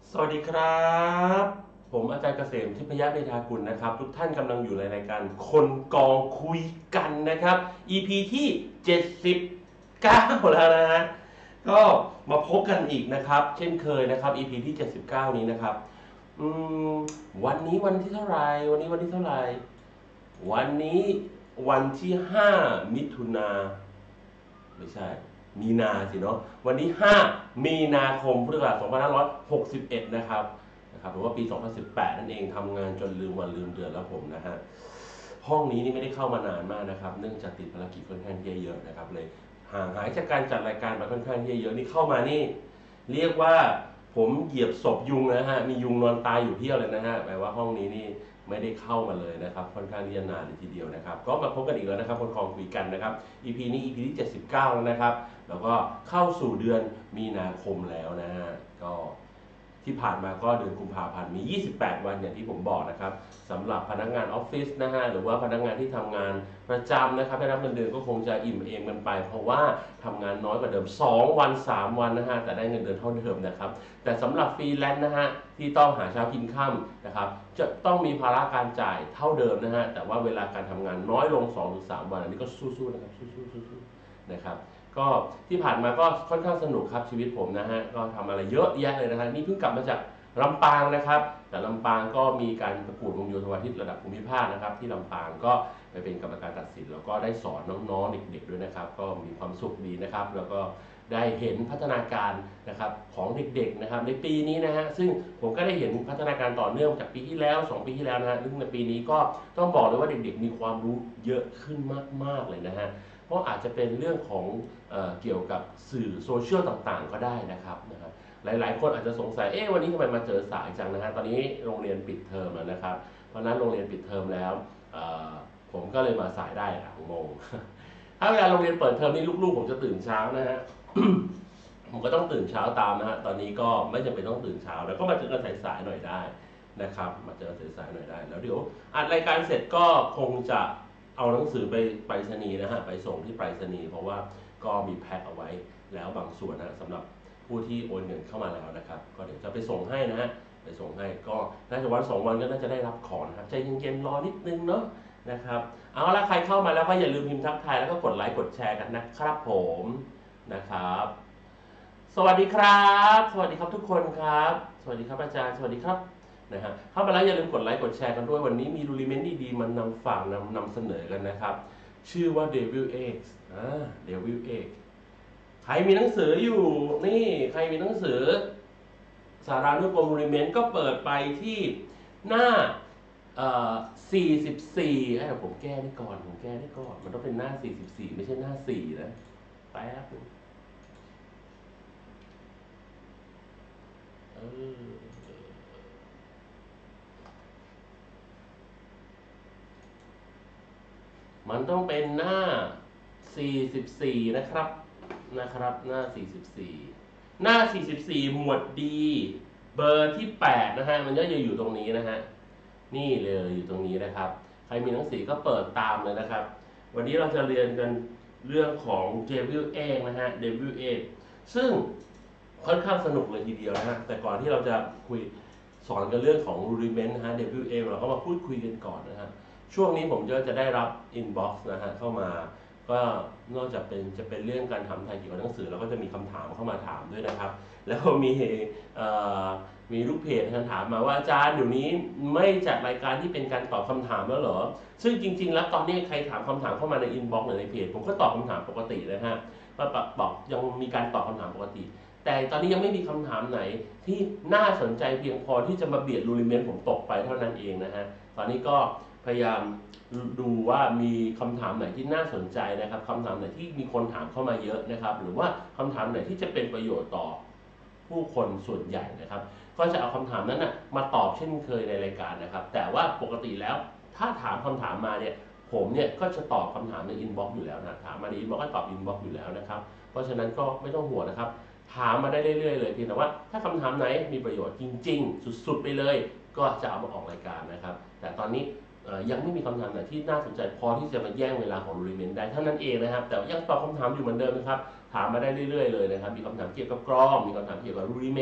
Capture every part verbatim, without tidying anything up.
สวัสดีครับผมอาจารย์เกษมทิพยเมธากุลนะครับทุกท่านกำลังอยู่ในรายการคนกองคุยกันนะครับ อี พี ที่เจ็ดสิบเก้าแล้วนะฮะก็มาพบกันอีกนะครับเช่นเคยนะครับ อี พี ที่เจ็ดสิบเก้านี้นะครับอืมวันนี้วันที่เท่าไหร่วันนี้วันที่เท่าไหร่วันนี้วันที่ห้ามิถุนาไม่ใช่มีนาสิเนาะวันนี้ห้ามีนาคมพุทธศักราชสองพันห้าร้อยหกสิบเอ็ดนะครับนะครับหรือว่าปีสองพันสิบแปดนั่นเองทำงานจนลืมวันลืมเดือนแล้วผมนะฮะห้องนี้นี่ไม่ได้เข้ามานานมากนะครับเนื่องจากติดภารกิจค่อนข้างเยอะๆนะครับเลยห่างหายจากการจัดรายการมาค่อนข้างเยอะๆนี่เข้ามานี่เรียกว่าผมเหยียบศพยุงนะฮะมียุงนอนตายอยู่เพียบเลยนะฮะแปลว่าห้องนี้นี่ไม่ได้เข้ามาเลยนะครับค่อนข้างที่จะนานเลยทีเดียวนะครับก็มาพบกันอีกแล้วนะครับคนคลองคุยกันนะครับ อี พี นี้ อี พี ที่เจ็ดสิบเก้าแล้วนะครับแล้วก็เข้าสู่เดือนมีนาคมแล้วนะฮะก็ที่ผ่านมาก็เดือนกุมภาพันธ์มียี่สิบแปดวันอย่างที่ผมบอกนะครับสำหรับพนักงานออฟฟิศนะฮะหรือว่าพนักงานที่ทำงานประจำนะครับได้รับเงินเดือนก็คงจะอิ่มเอมกันไปเพราะว่าทำงานน้อยกว่าเดิมสองวันสามวันนะฮะแต่ได้เงินเดือนเท่าเดิมนะครับแต่สำหรับฟรีแลนซ์นะฮะที่ต้องหาเช้ากินค่ำนะครับจะต้องมีภาระการจ่ายเท่าเดิมนะฮะแต่ว่าเวลาการทำงานน้อยลง สองถึงสาม วันอันนี้ก็สู้ๆนะครับสู้ๆๆนะครับก็ที่ผ่านมาก็ค่อนข้างสนุกครับชีวิตผมนะฮะก็ทำอะไรเยอะแยะเลยนะฮะนี่เพิ่งกลับมาจากลำปางนะครับแต่ลำปางก็มีการประกวดวงโยธวาทิตระดับภูมิภาคนะครับที่ลำปางก็ไปเป็นกรรมการตัดสินแล้วก็ได้สอนน้องๆเด็กๆด้วยนะครับก็มีความสุขดีนะครับแล้วก็ได้เห็นพัฒนาการนะครับของเด็กๆนะครับในปีนี้นะฮะซึ่งผมก็ได้เห็นพัฒนาการต่อเนื่องจากปีที่แล้วสองปีที่แล้วนะฮะซึ่งในปีนี้ก็ต้องบอกเลยว่าเด็กๆมีความรู้เยอะขึ้นมากๆเลยนะฮะเพราะอาจจะเป็นเรื่องของเอ่อเกี่ยวกับสื่อโซเชียลต่างๆก็ได้นะครับนะครับหลายๆคนอาจจะสงสัยเอ๊ะวันนี้ทำไมมาเจอสายจังนะฮะตอนนี้โรงเรียนปิดเทอมแล้วนะครับเพราะนั้นโรงเรียนปิดเทอมแล้วผมก็เลยมาสายได้อะงงถ้าเวลาโรงเรียนเปิดเทอมนี่ลูกๆผมจะตื่นเช้านะฮะ ผมก็ต้องตื่นเช้าตามนะฮะ ตอนนี้ก็ไม่จำเป็นต้องตื่นเช้าแล้วก็มาเจอกันสายๆหน่อยได้นะครับ มาเจอสายๆหน่อยได้ แล้วเดี๋ยวอัดรายการเสร็จก็คงจะเอาหนังสือไปไปรษณีย์นะฮะ ไปส่งที่ไปรษณีย์เพราะว่าก็มีแพ็คเอาไว้แล้วบางส่วนนะสำหรับผู้ที่โอนเงินเข้ามาแล้วนะครับ ก็เดี๋ยวจะไปส่งให้นะฮะ ไปส่งให้ก็น่าจะวันสองวันก็น่าจะได้รับของนะครับใจเย็นๆรอนิดนึงเนาะนะครับเอาละใครเข้ามาแล้วก็อย่าลืมพิมพ์ทักทายแล้วก็กดไลค์กดแชร์กันนะครับผมนะครับสวัสดีครับสวัสดีครับทุกคนครับสวัสดีครับอาจารย์สวัสดีครับนะฮะเข้ามาแล้วอย่าลืมกดไลค์กดแชร์กันด้วยวันนี้มีรูลิเมนต์ดีๆมันนำฝากนำนำเสนอกันนะครับชื่อว่า Devil Eggs อ่า Devil Egg ใครมีหนังสืออยู่นี่ใครมีหนังสือสารานุกรมรูลิเมนต์ก็เปิดไปที่หน้าเอ่อสี่สิบสี่ให้ผมแก้ได้ก่อนผมแก้ได้ก่อนมันต้องเป็นหน้าสี่สิบสี่ไม่ใช่หน้าสี่นะแป๊บนึงเออ มันต้องเป็นหน้าสี่สิบสี่นะครับนะครับหน้าสี่สิบสี่หน้าสี่สิบสี่หมวดดีเบอร์ที่แปดนะฮะมันก็จะอยู่ตรงนี้นะฮะนี่เลยอยู่ตรงนี้นะครับใครมีหนังสือก็เปิดตามเลยนะครับวันนี้เราจะเรียนกันเรื่องของ Devil Egg นะฮะ Devil Egg ซึ่งค่อนข้างสนุกเลยทีเดียวนะฮะแต่ก่อนที่เราจะคุยสอนกันเรื่องของ rudiment นะฮะ Devil Egg เราก็มาพูดคุยกันก่อนนะฮะ ช่วงนี้ผมจะจะได้รับ inbox นะฮะเข้ามาก็นอกจากเป็นจะเป็นเรื่องการทำไทยเกี่ยวกับหนังสือแล้วก็จะมีคำถามเข้ามาถามด้วยนะครับแล้วมีมีลูกเพจถามมาว่าอาจารย์เดี๋ยวนี้ไม่จัดรายการที่เป็นการตอบคำถามแล้วเหรอซึ่งจริงๆแล้วตอนนี้ใครถามคำถามเข้ามาใน inbox หรือในเพจผมก็ตอบคำถามปกตินะฮะก็บอกยังมีการตอบคำถามปกติแต่ตอนนี้ยังไม่มีคำถามไหนที่น่าสนใจเพียงพอที่จะมาเบียดรูลิเมนต์ผมตกไปเท่านั้นเองนะฮะตอนนี้ก็พยายามดูว่ามีคำถามไหนที่น่าสนใจนะครับคำถามไหนที่มีคนถามเข้ามาเยอะนะครับหรือว่าคำถามไหนที่จะเป็นประโยชน์ต่อผู้คนส่วนใหญ่นะครับก็จะเอาคำถามนั้นนะมาตอบเช่นเคยในรายการนะครับแต่ว่าปกติแล้วถ้าถามคำถามมาเนี่ยผมเนี่ยก็จะตอบคำถามในอินบ็อกซ์อยู่แล้วนะถามมาในอินบ็อกซ์ก็ตอบอินบ็อกซ์อยู่แล้วนะครับเพราะฉะนั้นก็ไม่ต้องห่วงนะครับถามมาได้เรื่อยๆเลยเพียงแต่ว่าถ้าคำถามไหนมีประโยชน์จริงๆสุดๆไปเลยก็จะเอามาออกรายการนะครับแต่ตอนนี้ยังไม่มีคำถามไหนที่น่าสนใจพอที่จะมาแย่งเวลาของรูริเมนได้เท่านั้นเองนะครับแต่ยังตอบคำถามอยู่เหมือนเดิมนะครับถามมาได้เรื่อยๆเลยนะครับมีคำถามเกี่ยวกับกรอมมีคำถามเกี่ยวกับรูริเมน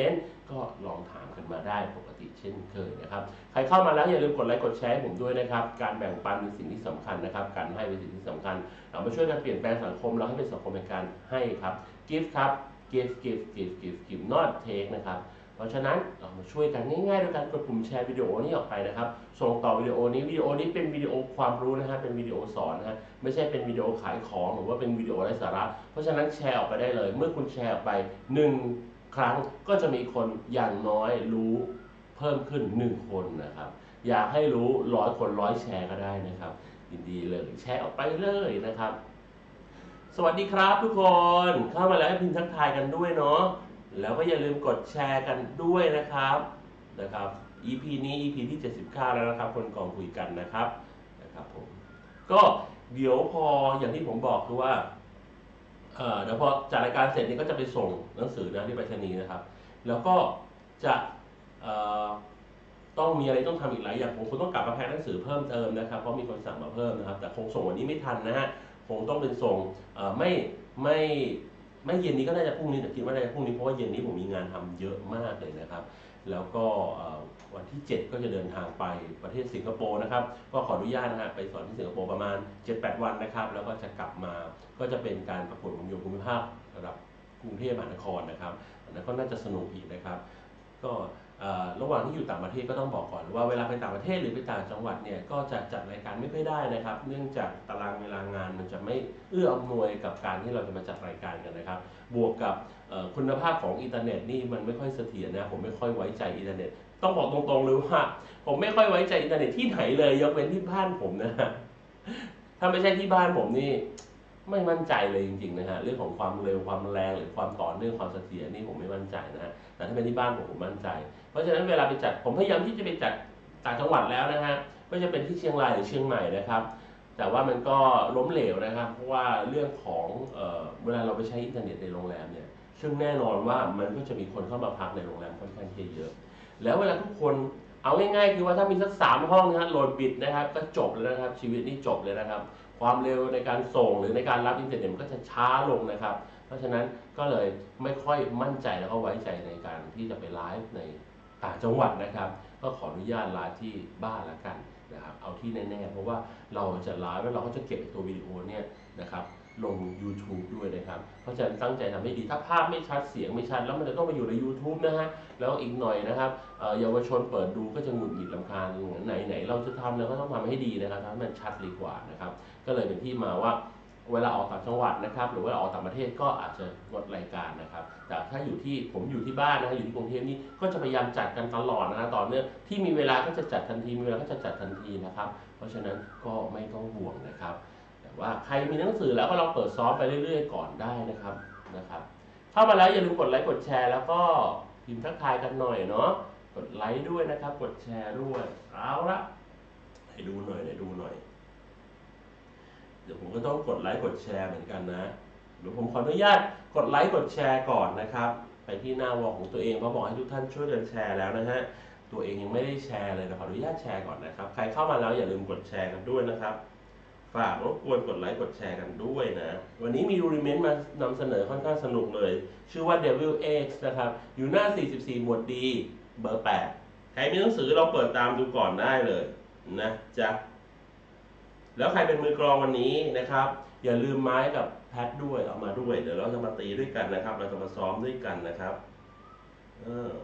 ก็ลองถามกันมาได้ปกติเช่นเคยนะครับใครเข้ามาแล้วอย่าลืมกดไลค์กดแชร์ให้ผมด้วยนะครับการแบ่งปันเป็นสิ่งที่สำคัญนะครับการให้เป็นสิ่งที่สำคัญเรามาช่วยกันเปลี่ยนแปลงสังคมเราให้เป็นสังคมในการให้ครับ give ครับ give give give give give not take นะครับเพราะฉะนั้นเรามาช่วยกันง่ายๆด้วยการกดปุ่มแชร์วิดีโอนี้ออกไปนะครับส่งต่อวิดีโอนี้วิดีโอนี้เป็นวิดีโอความรู้นะฮะเป็นวิดีโอสอนนะฮะไม่ใช่เป็นวิดีโอขายของหรือว่าเป็นวิดีโอไร้สาระเพราะฉะนั้นแชร์ออกไปได้เลยเมื่อคุณแชร์ออกไปหนึ่งครั้งก็จะมีคนอย่างน้อยรู้เพิ่มขึ้นหนึ่งคนนะครับอยากให้รู้ร้อยคนร้อยแชร์ก็ได้นะครับยินดีเลยแชร์ออกไปเลยนะครับสวัสดีครับทุกคนเข้ามาแล้วให้พิมพ์ทักทายกันด้วยเนาะแล้วก็อย่าลืมกดแชร์กันด้วยนะครับนะครับ อี พี นี้ อี พี ที่เจ็ดสิบเก้าแล้วนะครับคนกองคุยกันนะครับนะครับผมก็เดี๋ยวพออย่างที่ผมบอกคือว่าเอ่อเดี๋ยวพอจัดรายการเสร็จนี่ก็จะไปส่งหนังสือนะที่ไปรษณีย์นะครับแล้วก็จะเอ่อต้องมีอะไรต้องทำอีกหลายอย่างผมคงต้องกลับมาแพ็คหนังสือเพิ่มเติมนะครับเพราะมีคนสั่งมาเพิ่มนะครับแต่คงส่งวันนี้ไม่ทันนะฮะคงต้องเป็นส่งเอ่อไม่ไม่ไม่เย็นนี้ก็น่าจะพรุ่งนี้แต่คิดว่าน่าจะพรุ่งนี้เพราะว่าเย็นนี้ผมมีงานทำเยอะมากเลยนะครับแล้วก็วันที่เจ็ดก็จะเดินทางไปประเทศสิงคโปร์นะครับก็ขออนุญาตนะฮะไปสอนที่สิงคโปร์ประมาณ เจ็ดแปด วันนะครับแล้วก็จะกลับมาก็จะเป็นการประกวดวงโยภูมิภาคระดับกรุงเทพมหานครนะครับอันนั้นก็น่าจะสนุกอีกนะครับก็ระหว่างที่อยู่ต่างประเทศก็ต้องบอกก่อนว่าเวลาไปต่างประเทศหรือไปต่างจังหวัดเนี่ยก็จะจัดรายการไม่ค่อยได้นะครับเนื่องจากตารางเวลางานมันจะไม่เอื้ออำนวยกับการที่เราจะมาจัดรายการกันนะครับบวกกับคุณภาพของอินเทอร์เน็ตนี่มันไม่ค่อยเสถียรนะผมไม่ค่อยไว้ใจอินเทอร์เน็ตต้องบอกตรงๆเลยว่าผมไม่ค่อยไว้ใจอินเทอร์เน็ตที่ไหนเลยยกเว้นที่บ้านผมนะฮะถ้าไม่ใช่ที่บ้านผมนี่ไม่มั่นใจเลยจริงๆนะฮะเรื่องของความเร็วความแรงหรือความต่อเนื่องความเสถียรนี่ผมไม่มั่นใจนะฮะแต่ถ้าเป็นที่บ้านผมผมมั่นใจเพราะฉะนั้นเวลาไปจัดผมพยายามที่จะไปจัดต่างจังหวัดแล้วนะฮะไม่จะเป็นที่เชียงรายหรือเชียงใหม่นะครับแต่ว่ามันก็ล้มเหลวนะครับเพราะว่าเรื่องของเอ่อเวลาเราไปใช้อินเทอร์เน็ตในโรงแรมเนี่ยซึ่งแน่นอนว่ามันก็จะมีคนเข้ามาพักในโรงแรมค่อนข้างเยอะแล้วเวลาทุกคนเอาง่ายๆคือว่าถ้ามีสักสามห้องนะฮะโหลดบิตนะครับก็จบเลยนะครับชีวิตนี่จบเลยนะครับความเร็วในการส่งหรือในการรับอินเทอร์เน็ตมันก็จะช้าลงนะครับเพราะฉะนั้นก็เลยไม่ค่อยมั่นใจแล้วก็ไว้ใจในการที่จะไปไลฟ์ในต่างจังหวัดนะครับก็ขออนุญาตไลฟ์ที่บ้านละกันนะครับเอาที่แน่ๆเพราะว่าเราจะไลฟ์แล้วเราก็จะเก็บตัววิดีโอเนี่ยนะครับลง ยูทูบ ด้วยนะครับเพราะฉะนั้นตั้งใจทำให้ดีถ้าภาพไม่ชัดเสียงไม่ชัดแล้วมันจะต้องไปอยู่ใน ยูทูบ นะฮะแล้วอีกหน่อยนะครับเยาวชนเปิดดูก็จะหงุดหงิดรำคาญไหนๆเราจะทำแล้วก็ต้องทำให้ดีนะครับทำให้มันชัดดีกว่านะครับก็เลยเป็นที่มาว่าเวลาออกต่างจังหวัดนะครับหรือว่าออกต่างประเทศก็อาจจะงดรายการนะครับแต่ถ้าอยู่ที่ผมอยู่ที่บ้านนะอยู่ที่กรุงเทพนี่ก็จะพยายามจัดกันตลอดนะต่อเนื่องที่มีเวลาก็จะจัดทันทีมีเวลาก็จะจัดทันทีนะครับเพราะฉะนั้นก็ไม่ต้องห่วงนะครับแต่ว่าใครมีหนังสือแล้วก็ลองเปิดซ้อมไปเรื่อยๆก่อนได้นะครับนะครับเข้ามาแล้วอย่าลืมกดไลค์กดแชร์แล้วก็พิมพ์ทักทายกันหน่อยเนาะกดไลค์ด้วยนะครับกดแชร์ด้วยเอาละให้ดูหน่อยให้ดูหน่อยเดี๋ยวผมก็ต้องกดไลค์กดแชร์เหมือนกันนะเดี๋ยวผมขออนุญาตกดไลค์กดแชร์ก่อนนะครับไปที่หน้าวอลของตัวเองเพราะบอกให้ทุกท่านช่วยกันแชร์แล้วนะฮะตัวเองยังไม่ได้แชร์เลยนะขออนุญาตแชร์ก่อนนะครับใครเข้ามาแล้วอย่าลืมกดแชร์กันด้วยนะครับฝากรบกวนกดไลค์กดแชร์กันด้วยนะวันนี้มีรูริเมนต์มานำเสนอค่อนข้างสนุกเลยชื่อว่า Devil X นะครับอยู่หน้าสี่สิบสี่หมวดดีเบอร์แปดใครมีหนังสือเราเปิดตามดูก่อนได้เลยนะจ๊ะแล้วใครเป็นมือกลองวันนี้นะครับอย่าลืมไม้กับแพดด้วยเอามาด้วยเดี๋ยวเราจะมาตีด้วยกันนะครับเราจะมาซ้อมด้วยกันนะครับเออ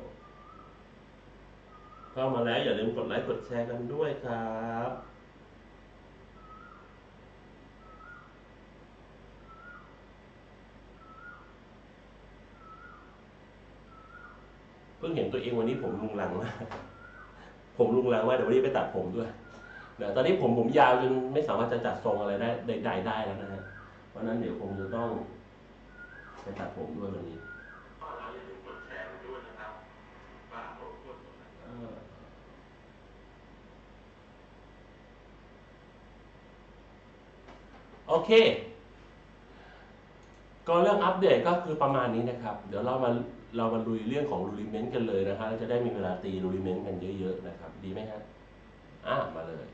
เข้ามาแล้วอย่าลืมกดไลค์กดแชร์กันด้วยครับเพิ่งเห็นตัวเองวันนี้ผมลุงลังมากผมลุงลังมากเดี๋ยววันนี้ไปตัดผมด้วยเดี๋ยวตอนนี้ผมผมยาวจนไม่สามารถจะจัดทรงอะไรได้ได้ได้แล้วนะฮะเพราะนั้นเดี๋ยวคงจะต้องไปตัดผมด้วยวันนี้อย่าลืมกดแชร์ด้วยนะครับฝากรบกวนโอเคก็เรื่องอัปเดตก็คือประมาณนี้นะครับเดี๋ยวเรามาเรามาลุยเรื่องของรูริเมนต์กันเลยนะฮะจะได้มีเวลาตีรูริเมนต์กันเยอะๆนะครับดีไหมฮะอ่ะมาเลย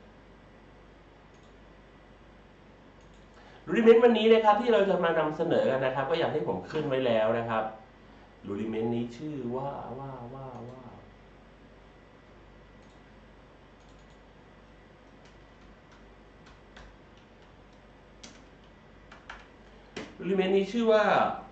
รูริเมนต์วันนี้นะครับที่เราจะมานำเสนอกันนะครับก็อย่างที่ผมขึ้นไว้แล้วนะครับรูดิเมนต์นี้ชื่อว่าว่าว่าว่ารูดิเมนต์นี้ชื่อว่า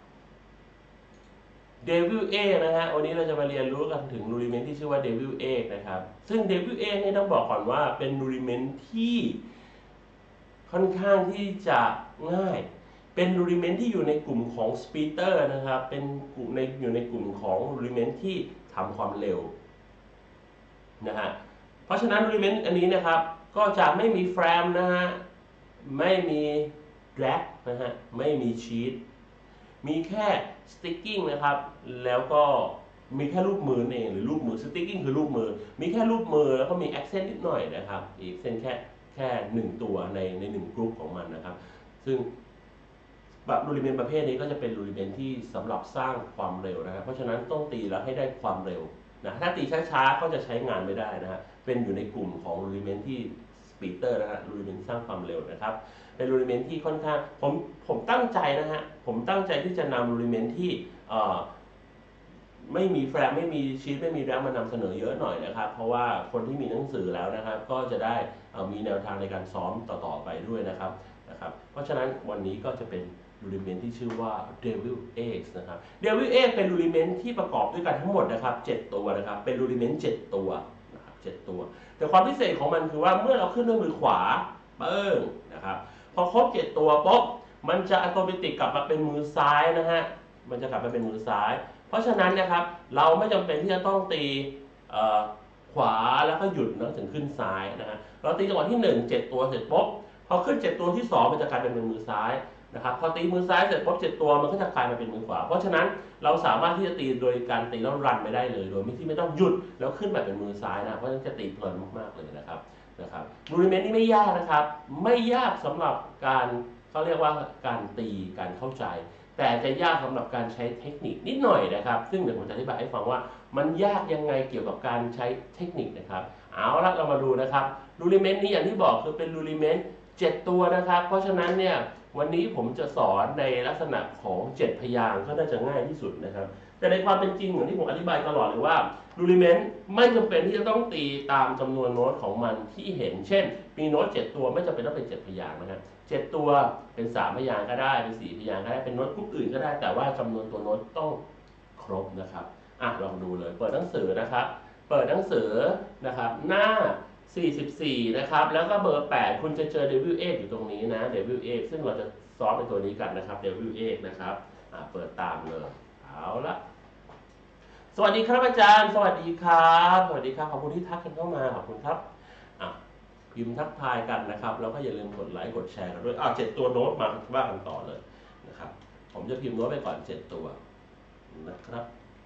Devil Egg นะฮะวันนี้เราจะมาเรียนรู้กันถึงรูดิเมนต์ที่ชื่อว่า Devil Egg นะครับซึ่ง Devil Egg นี่ต้องบอกก่อนว่าเป็นรูดิเมนต์ที่ค่อนข้างที่จะง่ายเป็นรูดิเมนต์ที่อยู่ในกลุ่มของสปีเตอร์นะครับเป็นกลุ่มในอยู่ในกลุ่มของรูดิเมนต์ที่ทำความเร็วนะฮะเพราะฉะนั้นรูดิเมนต์อันนี้นะครับก็จะไม่มีแฟรมนะฮะไม่มีแดร็กนะฮะไม่มีชีตมีแค่สติ๊กกิ้งนะครับแล้วก็มีแค่รูปมือเองหรือรูปมือสติ๊กกิ้งคือรูปมือมีแค่รูปมือแล้วก็มีแอคเซนต์นิดหน่อยนะครับอีกเส้นแค่แค่หนึ่งตัวในในหนึ่งกรุ๊ปของมันนะครับซึ่งแบบรูดิเมนต์ประเภทนี้ก็จะเป็นรูดิเมนต์ที่สำหรับสร้างความเร็วนะครับเพราะฉะนั้นต้องตีแล้วให้ได้ความเร็วนะถ้าตีช้าๆก็จะใช้งานไม่ได้นะฮะเป็นอยู่ในกลุ่มของรูดิเมนต์ที่สปีดเตอร์นะฮะรูดิเมนต์สร้างความเร็วนะครับเป็นรูดิเมนต์ที่ค่อนข้างผมผมตั้งใจนะฮะผมตั้งใจที่จะนำรูดิเมนต์ที่ไม่มีแฟรมไม่มีชีทไม่มีแรมมานำเสนอเยอะหน่อยนะครับเพราะว่าคนที่มีหนังสือแล้วนะครับก็จะได้มีแนวทางในการซ้อมต่อๆไปด้วยนะครับนะครับเพราะฉะนั้นวันนี้ก็จะเป็นรูดิเมนต์ที่ชื่อว่า Devil Egg นะครับ Devil Egg เป็นรูดิเมนต์ที่ประกอบด้วยกันทั้งหมดนะครับเจ็ดตัวนะครับเป็นรูดิเมนต์เจ็ดตัวนะครับเจ็ดตัวแต่ความพิเศษของมันคือว่าเมื่อเราขึ้นด้วยมือขวาเปิ้งนะครับพอครบเจ็ดตัวปุ๊บมันจะอัตโนมัติกลับมาเป็นมือซ้ายนะฮะมันจะกลับมาเป็นมือซ้ายเพราะฉะนั้นนะครับเราไม่จำเป็นที่จะต้องตีขวาแล้วก็หยุดแล้วถึงขึ้นซ้ายนะฮะเราตีจังหวะที่หนึ่ง เจ็ดตัวเสร็จปุ๊บพอขึ้นเจ็ดตัวที่สองมันจะกลายเป็นมือซ้ายนะครับพอตีมือซ้ายเสร็จปุ๊บเจ็ดตัวมันก็จะกลายมาเป็นมือขวาเพราะฉะนั้นเราสามารถที่จะตีโดยการตีแล้วรันไปได้เลยโดยที่ไม่ต้องหยุดแล้วขึ้นแบบเป็นมือซ้ายนะเพราะฉะนั้นจะตีเพลินมากๆเลยนะครับนะครับรูดิเมนต์นี้ไม่ยากนะครับไม่ยากสำหรับการเขาเรียกว่าการตีการเข้าใจแต่จะยากสำหรับการใช้เทคนิคนิดหน่อยนะครับซึ่งเดี๋ยวผมจะอธิบายให้ฟังว่ามันยากยังไงเกี่ยวกับการใช้เทคนิคนะครับเอาละเรามาดูนะครับรูดิเมนต์นี้อย่างที่บอกคือเป็นรูดิเมนต์เจ็ดตัวนะครับเพราะฉะนั้นเนี่ยวันนี้ผมจะสอนในลักษณะของเจ็ดพยางค์ก็น่าจะง่ายที่สุดนะครับแต่ในความเป็นจริงอย่างที่ผมอธิบายตลอดเลยว่ารูดิเมนต์ไม่จำเป็นที่จะต้องตีตามจำนวนโน้ตของมันที่เห็นเช่นมีโน้ตเจ็ดตัวไม่จำเป็นต้องเป็นเจ็ดพยางค์นะครับเจ็ดตัวเป็นสามพยางค์ก็ได้เป็นสี่พยางค์ก็ได้เป็นโน้ตกรุ๊ปอื่นก็ได้แต่ว่าจำนวนตัวโน้ตต้องครบนะครับอ่ะลองดูเลยเปิดหนังสือนะครับเปิดหนังสือนะครับหน้าสี่สิบสี่นะครับแล้วก็เบอร์แปดคุณจะเจอ Devil Egg อยู่ตรงนี้นะ Devil Egg ซึ่งเราจะซ้อมในตัวนี้กันนะครับ Devil Egg นะครับอ่ะเปิดตามเลยเอาละสวัสดีครับอาจารย์สวัสดีครับสวัสดีครับขอบคุณที่ทักกันเข้ามาขอบคุณครับอ่ะพิมพ์ทักทายกันนะครับแล้วก็อย่าลืมกดไลค์กดแชร์กันด้วยอ่ะเจ็ดตัวโน้ตมาว่ากันต่อเลยนะครับผมจะพิมพ์โน้ตไปก่อนเจ็ดตัวนะครับ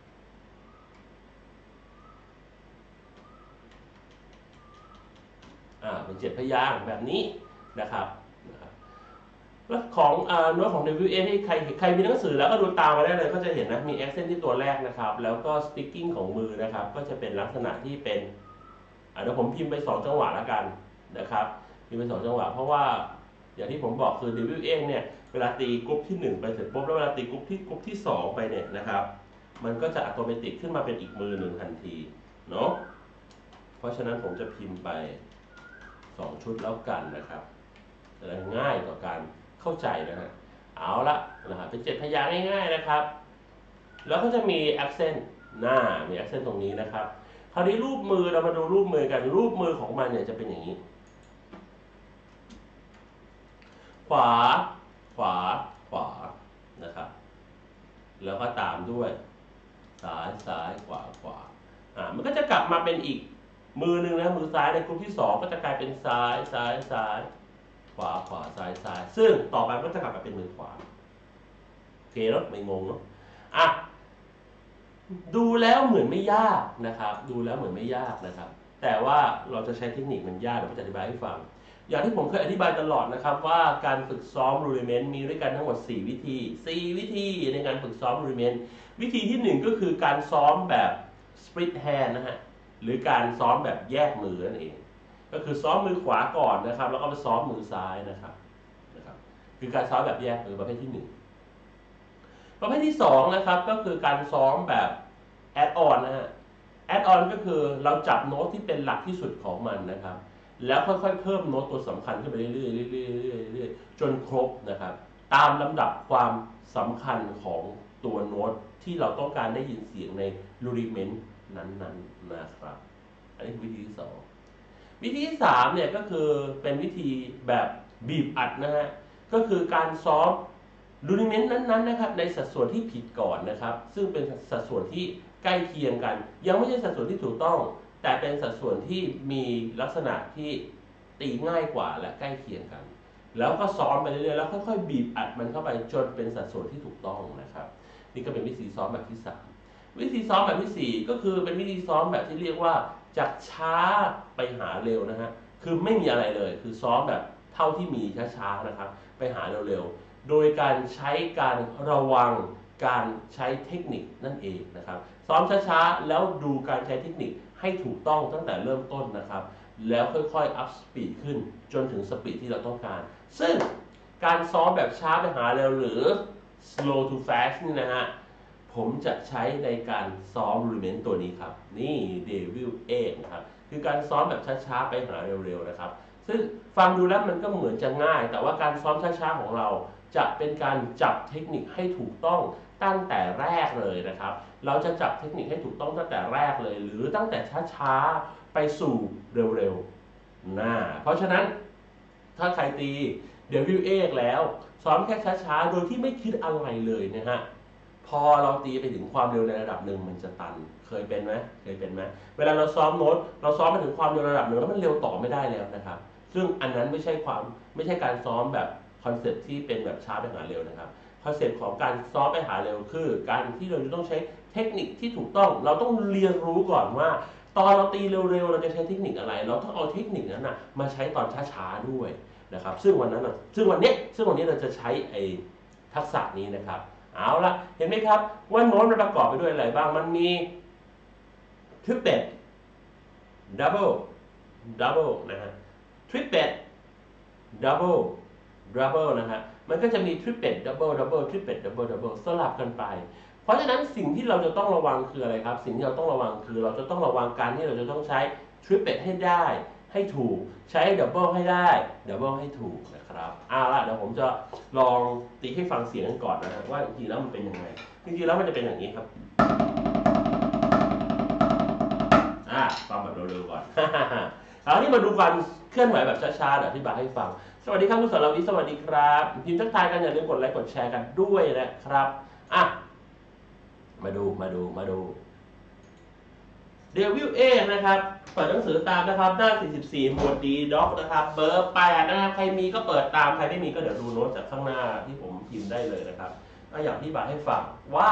อ่าเป็นเจ็ดพยางค์แบบนี้นะครับนะครับแล้วของอ่าโน้ตของ Devil Egg ให้ใครใครมีหนังสือแล้วก็ดูตามมาได้เลยก็จะเห็นนะมี accent ที่ตัวแรกนะครับแล้วก็ sticking ของมือนะครับก็จะเป็นลักษณะที่เป็นอ่าเดี๋ยวผมพิมพ์ไปสองจังหวะแล้วกันนะครับพิมพ์ไปสองจังหวะเพราะว่าอย่างที่ผมบอกคือ Devil Egg เนี่ยเวลาตีกรุ๊ปที่หนึ่งไปเสร็จปุ๊บแล้วเวลาตีกรุ๊ปที่กรุ๊ปที่สองไปเนี่ยนะครับมันก็จะอัตโนมัติขึ้นมาเป็นอีกมือหนึ่งทันทีเนาะเพราะฉะนั้นผมจะพิมพ์ไปสองชุดแล้วกันนะครับจะได้ง่ายต่อการเข้าใจนะฮะเอาละนะครับเป็นเจ็ดพยางค์ง่ายๆนะครับแล้วก็จะมี accent หน้ามี accent ตรงนี้นะครับคราวนี้รูปมือเรามาดูรูปมือกันรูปมือของมันเนี่ยจะเป็นอย่างนี้ขวาขวาขวานะครับแล้วก็ตามด้วยซ้ายซ้ายขวาขวาอ่ามันก็จะกลับมาเป็นอีกมือหนึ่งนะมือซ้ายในกลุ่มที่สองก็จะกลายเป็นซ้ายซ้ายซ้ายขวาขวาซ้ายซ้ายซึ่งต่อไปก็จะกลับมาเป็นมือขวาโอเคเนาะไม่งงเนาะอ่ะดูแล้วเหมือนไม่ยากนะครับดูแล้วเหมือนไม่ยากนะครับแต่ว่าเราจะใช้เทคนิคมันยากเดี๋ยวผมจะอธิบายให้ฟังอย่างที่ผมเคยอธิบายตลอดนะครับว่าการฝึกซ้อมรูดิเมนต์มีด้วยกันทั้งหมดสี่วิธีสี่วิธีในการฝึกซ้อมรูดิเมนต์วิธีที่หนึ่งก็คือการซ้อมแบบ split hand นะฮะหรือการซ้อมแบบแยกมือนั่นเองก็คือซ้อมมือขวาก่อนนะครับแล้วก็ไปซ้อมมือซ้ายนะครับนะครับคือการซ้อมแบบแยกมือประเภทที่หนึ่งประเภทที่สองนะครับก็คือการซ้อมแบบแอดออนนะฮะแอดออนก็คือเราจับโน้ตที่เป็นหลักที่สุดของมันนะครับแล้วค่อยๆเพิ่มโน้ตตัวสำคัญขึ้นไปเรื่อยๆเรื่อยๆเรื่อยๆจนครบนะครับตามลำดับความสำคัญของตัวโน้ตที่เราต้องการได้ยินเสียงในรูดิเมนต์นั้นๆนะครับอันนี้วิธีที่สองวิธีที่สามเนี่ยก็คือเป็นวิธีแบบบีบอัดนะฮะก็คือการซ้อมรูดิเมนต์นั้นๆนะครับในสัดส่วนที่ผิดก่อนนะครับซึ่งเป็นสัดส่วนที่ใกล้เคียงกันยังไม่ใช่สัดส่วนที่ถูกต้องแต่เป็นสัดส่วนที่มีลักษณะที่ตีง่ายกว่าและใกล้เคียงกันแล้วก็ซ้อมไปเรื่อยๆแล้วค่อยๆบีบอัดมันเข้าไปจนเป็นสัดส่วนที่ถูกต้องนะครับนี่ก็เป็นวิธีซ้อมแบบที่สามวิธีซ้อมแบบที่สี่ก็คือเป็นวิธีซ้อมแบบที่เรียกว่าจากช้าไปหาเร็วนะฮะคือไม่มีอะไรเลยคือซ้อมแบบเท่าที่มีช้าๆนะครับไปหาเร็วๆโดยการใช้การระวังการใช้เทคนิคนั่นเองนะครับซ้อมช้าๆแล้วดูการใช้เทคนิคให้ถูกต้องตั้งแต่เริ่มต้นนะครับแล้วค่อยๆอัพสปีดขึ้นจนถึงสปีดที่เราต้องการซึ่งการซ้อมแบบช้าไปหาเร็วหรือ slow to fast นี่นะฮะผมจะใช้ในการซ้อมรูดิเมนต์ตัวนี้ครับนี่ Devil แปดนะครับคือการซ้อมแบบช้าๆไปหาเร็วๆนะครับซึ่งฟังดูแล้วมันก็เหมือนจะง่ายแต่ว่าการซ้อมช้าๆของเราจะเป็นการจับเทคนิคให้ถูกต้องตั้งแต่แรกเลยนะครับเราจะจับเทคนิคให้ถูกต้องตั้งแต่แรกเลยหรือตั้งแต่ช้าๆไปสู่เร็วๆนะเพราะฉะนั้นถ้าใครตี Devil แปดแล้วซ้อมแค่ช้าๆโดยที่ไม่คิดอะไรเลยนะฮะพอเราตีไปถึงความเร็วในระดับหนึ่งมันจะตันเคยเป็นไหมเคยเป็นไหมเวลาเราซ้อมโน้ตเราซ้อมไปถึงความเร็วระดับหนึ่งแล้วมันเร็วต่อไม่ได้แล้วนะครับซึ่งอันนั้นไม่ใช่ความไม่ใช่การซ้อมแบบคอนเซ็ปต์ที่เป็นแบบช้าไปหาเร็วนะครับคอนเซ็ปต์ของการซ้อมไปหาเร็วคือการที่เราจะต้องใช้เทคนิคที่ถูกต้องเราต้องเรียนรู้ก่อนว่าตอนเราตีเร็วๆเราจะใช้เทคนิคอะไรเราต้องเอาเทคนิคนั้นนะมาใช้ตอนช้าๆด้วยนะครับซึ่งวันนั้นซึ่งวันนี้ซึ่งวันนี้เราจะใช้ไอ้ทักษะนี้นะครับเอาละเห็นไหมครับว่าโน้ตมันประกอบไปด้วยอะไรบ้างมันมีทริปเปิลดับเบิลดับเบิลนะฮะทริปเปิลดับเบิลดับเบิลนะฮะมันก็จะมีทริปเปิลดับเบิลดับเบิลทริปเปิลดับเบิลดับเบิลสลับกันไปเพราะฉะนั้นสิ่งที่เราจะต้องระวังคืออะไรครับสิ่งที่เราต้องระวังคือเราจะต้องระวังการที่เราจะต้องใช้ทริปเปิลให้ได้ให้ถูกใช้ดับเบิลให้ได้ดับเบิลให้ถูกนะครับเอาล่ะเดี๋ยวผมจะลองตีให้ฟังเสียงกันก่อนนะครับว่าจริงๆแล้วมันเป็นยังไงจริงๆแล้วมันจะเป็นอย่างนี้ครับอ่าฟังแบบเร็วๆก่อนเอาที่มาดูการเคลื่อนไหวแบบช้าๆเดี๋ยวอธิบายให้ฟังสวัสดีครับคุณสรวิทย์สวัสดีครับพิมพ์ทักทายกันอย่าลืมกดไลค์กดแชร์กันด้วยนะครับอ่ะมาดูมาดูมาดูเดวิลเอนะครับเปิดหนังสือตามนะครับหน้าสี่สิบสี่หมวดดีด็อกนะครับเบอร์แปดนะครับใครมีก็เปิดตามใครไม่มีก็เดี๋ยวดูโน้ตจากข้างหน้าที่ผมพิมพ์ได้เลยนะครับก็อย่างที่บอกให้ฟังว่า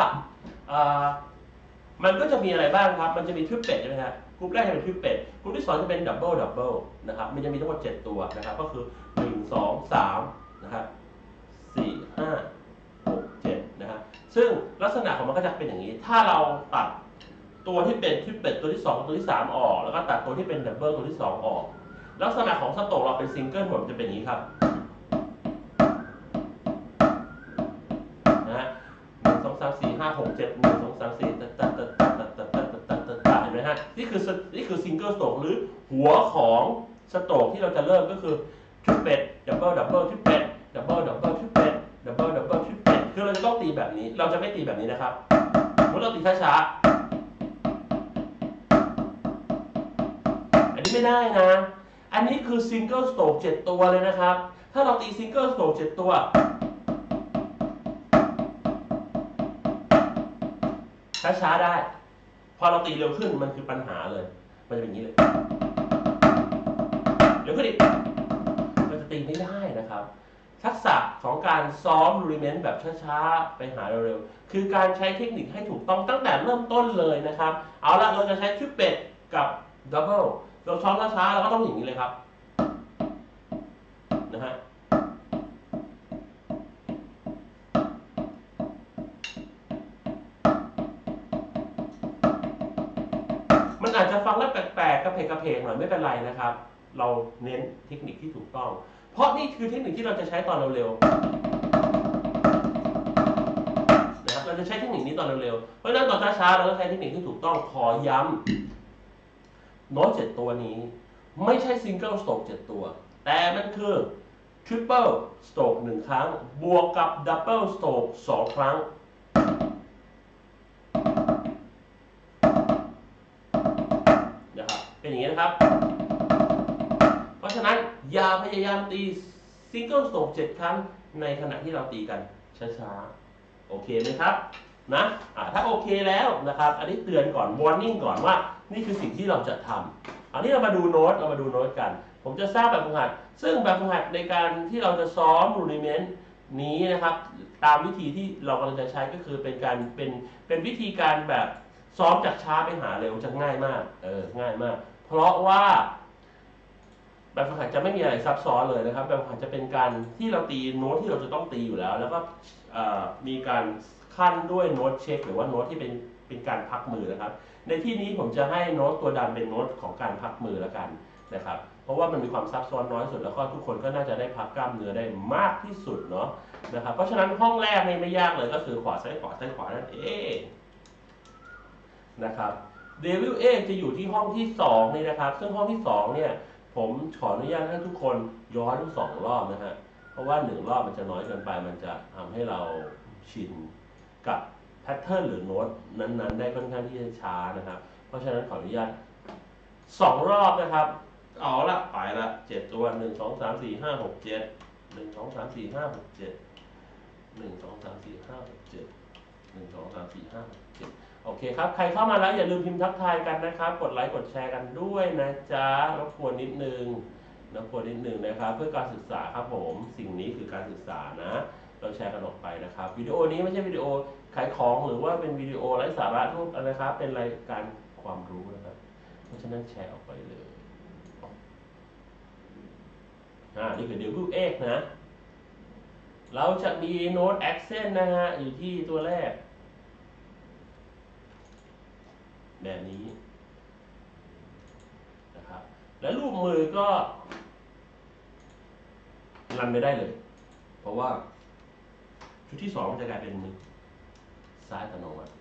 มันก็จะมีอะไรบ้างครับมันจะมีทริปเปิลใช่ไหมฮะกลุ่มแรกจะเป็นทริปเปิลกลุ่มที่สองจะเป็นดับเบิลดับเบิลนะครับมันจะมีทั้งหมดเจ็ดตัวนะครับก็คือหนึ่ง สอง สามนะครับสี่ ห้า หก เจ็ดนะครับซึ่งลักษณะของมันก็จะเป็นอย่างนี้ถ้าเราตัดตัวที่เป็นทริปเปิลตัวที่สองตัวที่สามออกแล้วก็ตัดตัวที่เป็นดับเบิลตัวที่สองออกลักษณะของสโตรกเราเป็นซิงเกิลผมจะเป็นอย่างนี้ครับนะฮะหนึ่ง สอง สาม สี่ ห้า หก เจ็ด หนึ่ง สอง สาม สี่ตัดตัดตัดตัดตัดตัดตัดตัดตัดตัดตัดเห็นไหมฮะนี่คือนี่คือซิงเกิลสโตรกหรือหัวของสโตรกที่เราจะเริ่มก็คือทริปเปิลดับเบิลดับเบิลทริปเปิลดับเบิลดับเบิลทริปเปิลดับเบิลดับเบิลทริปเปิลคือเราจะต้องตีแบบนี้เราจะไม่ตีแบบนี้นะครับเมื่อเราตีช้าๆอันนี้ไม่ได้นะอันนี้คือซิงเกิลสโตรกเจ็ดตัวเลยนะครับถ้าเราตีซิงเกิลสโตรกเจ็ดตัวช้าๆได้พอเราตีเร็วขึ้นมันคือปัญหาเลยมันจะเป็นอย่างนี้เลยเร็วขึ้นอีกมันจะตีไม่ได้นะครับทักษะของการซ้อมรูดิเมนต์แบบช้าๆไปหาเร็วๆคือการใช้เทคนิคให้ถูกต้องตั้งแต่เริ่มต้นเลยนะครับเอาละเราจะใช้ทริปเปิลกับดับเบิลเราซ้อมช้าๆเราก็ต้องอย่างนี้เลยครับนะฮะมันอาจจะฟังแล้วแปลกๆกระเพกกระเพกหน่อยไม่เป็นไรนะครับเราเน้นเทคนิคที่ถูกต้องเพราะนี่คือเทคนิคที่เราจะใช้ตอนเร็วๆนะครับเราจะใช้เทคนิคนี้ตอนเร็วๆเพราะฉะนั้นตอนช้าๆเราต้องใช้เทคนิคที่ถูกต้องขอย้ำโน้ตเจ็ดตัวนี้ไม่ใช่ซิงเกิลสโตรกเจ็ดตัวแต่มันคือทริปเปิลสโตรกหนึ่งครั้งบวกกับดับเบิลสโตรกสองครั้งนะครับเป็นอย่างนี้นะครับเพราะฉะนั้นอย่าพยายามตีซิงเกิลสโตรกเจ็ดครั้งในขณะที่เราตีกันช้าๆโอเคไหมครับนะอ่าถ้าโอเคแล้วนะครับอันนี้เตือนก่อน warning ก่อนว่านี่คือสิ่งที่เราจะทำอันนี้เรามาดูโน้ตเรามาดูโน้ตกันผมจะสร้างแบบฝึกหัดซึ่งแบบฝึกหัดในการที่เราจะซ้อมรูดิเมนต์นี้นะครับตามวิธีที่เรากำลังจะใช้ก็คือเป็นการเป็นเป็นวิธีการแบบซ้อมจากช้าไปหาเร็วจะง่ายมากเออง่ายมากเพราะว่าแบบฝึกหัดจะไม่มีอะไรซับซ้อนเลยนะครับแบบฝึกหัดจะเป็นการที่เราตีโน้ตที่เราจะต้องตีอยู่แล้วแล้วก็มีการขั้นด้วยโน้ตเช็คหรือว่าโน้ตที่เป็นเป็นการพักมือนะครับในที่นี้ผมจะให้โน้ตตัวดำเป็นโน้ตของการพักมือแล้วกันนะครับเพราะว่ามันมีความซับซ้อนน้อยสุดแล้วก็ทุกคนก็น่าจะได้พักกล้ามเนื้อได้มากที่สุดเนาะนะครับเพราะฉะนั้นห้องแรกนี่ไม่ยากเลยก็คือขวาซ้ายขวาซ้ายขวานั่นเองนะครับเดวิลเอจะอยู่ที่ห้องที่สองนี่นะครับซึ่งห้องที่สองเนี่ยผมขออนุญาตให้ทุกคนย้อนสองรอบนะฮะเพราะว่าหนึ่งรอบมันจะน้อยเกินไปมันจะทำให้เราชินกับแพทเทิร์นหรือโน้ตนั้นๆได้ค่อนข้างที่จะช้านะครับเพราะฉะนั้นขออนุญาตสองรอบนะครับเอาละไปละเจ็ดตัวหนึ่งสองสามสี่ห้าหกเจ็ดหนึ่งสองสามสี่ห้าหกเจ็ดหนึ่งสองสามสี่ห้าหกเจ็ดหนึ่งสองสามสี่ห้าหกเจ็ดโอเคครับใครเข้ามาแล้วอย่าลืมพิมพ์ทักทายกันนะครับกดไลค์กดแชร์กันด้วยนะจ๊ะรบกวนนิดนึงรบกวนนิดนึงนะครับเพื่อการศึกษาครับผมสิ่งนี้คือการศึกษานะเราแชร์กันออกไปนะครับวิดีโอนี้ไม่ใช่วิดีโอขายของหรือว่าเป็นวิดีโอไร้สาระทุกอะไรครับเป็นรายการความรู้นะครับเพราะฉะนั้นแชร์ออกไปเลยอ่านี่คือ Devil X นะเราจะมีโน้ต accent นะฮะอยู่ที่ตัวแรกแบบนี้นะครับและรูปมือก็รันไม่ได้เลยเพราะว่าชุดที่สองจะกลายเป็นมือซ้ายอัตโนมัติ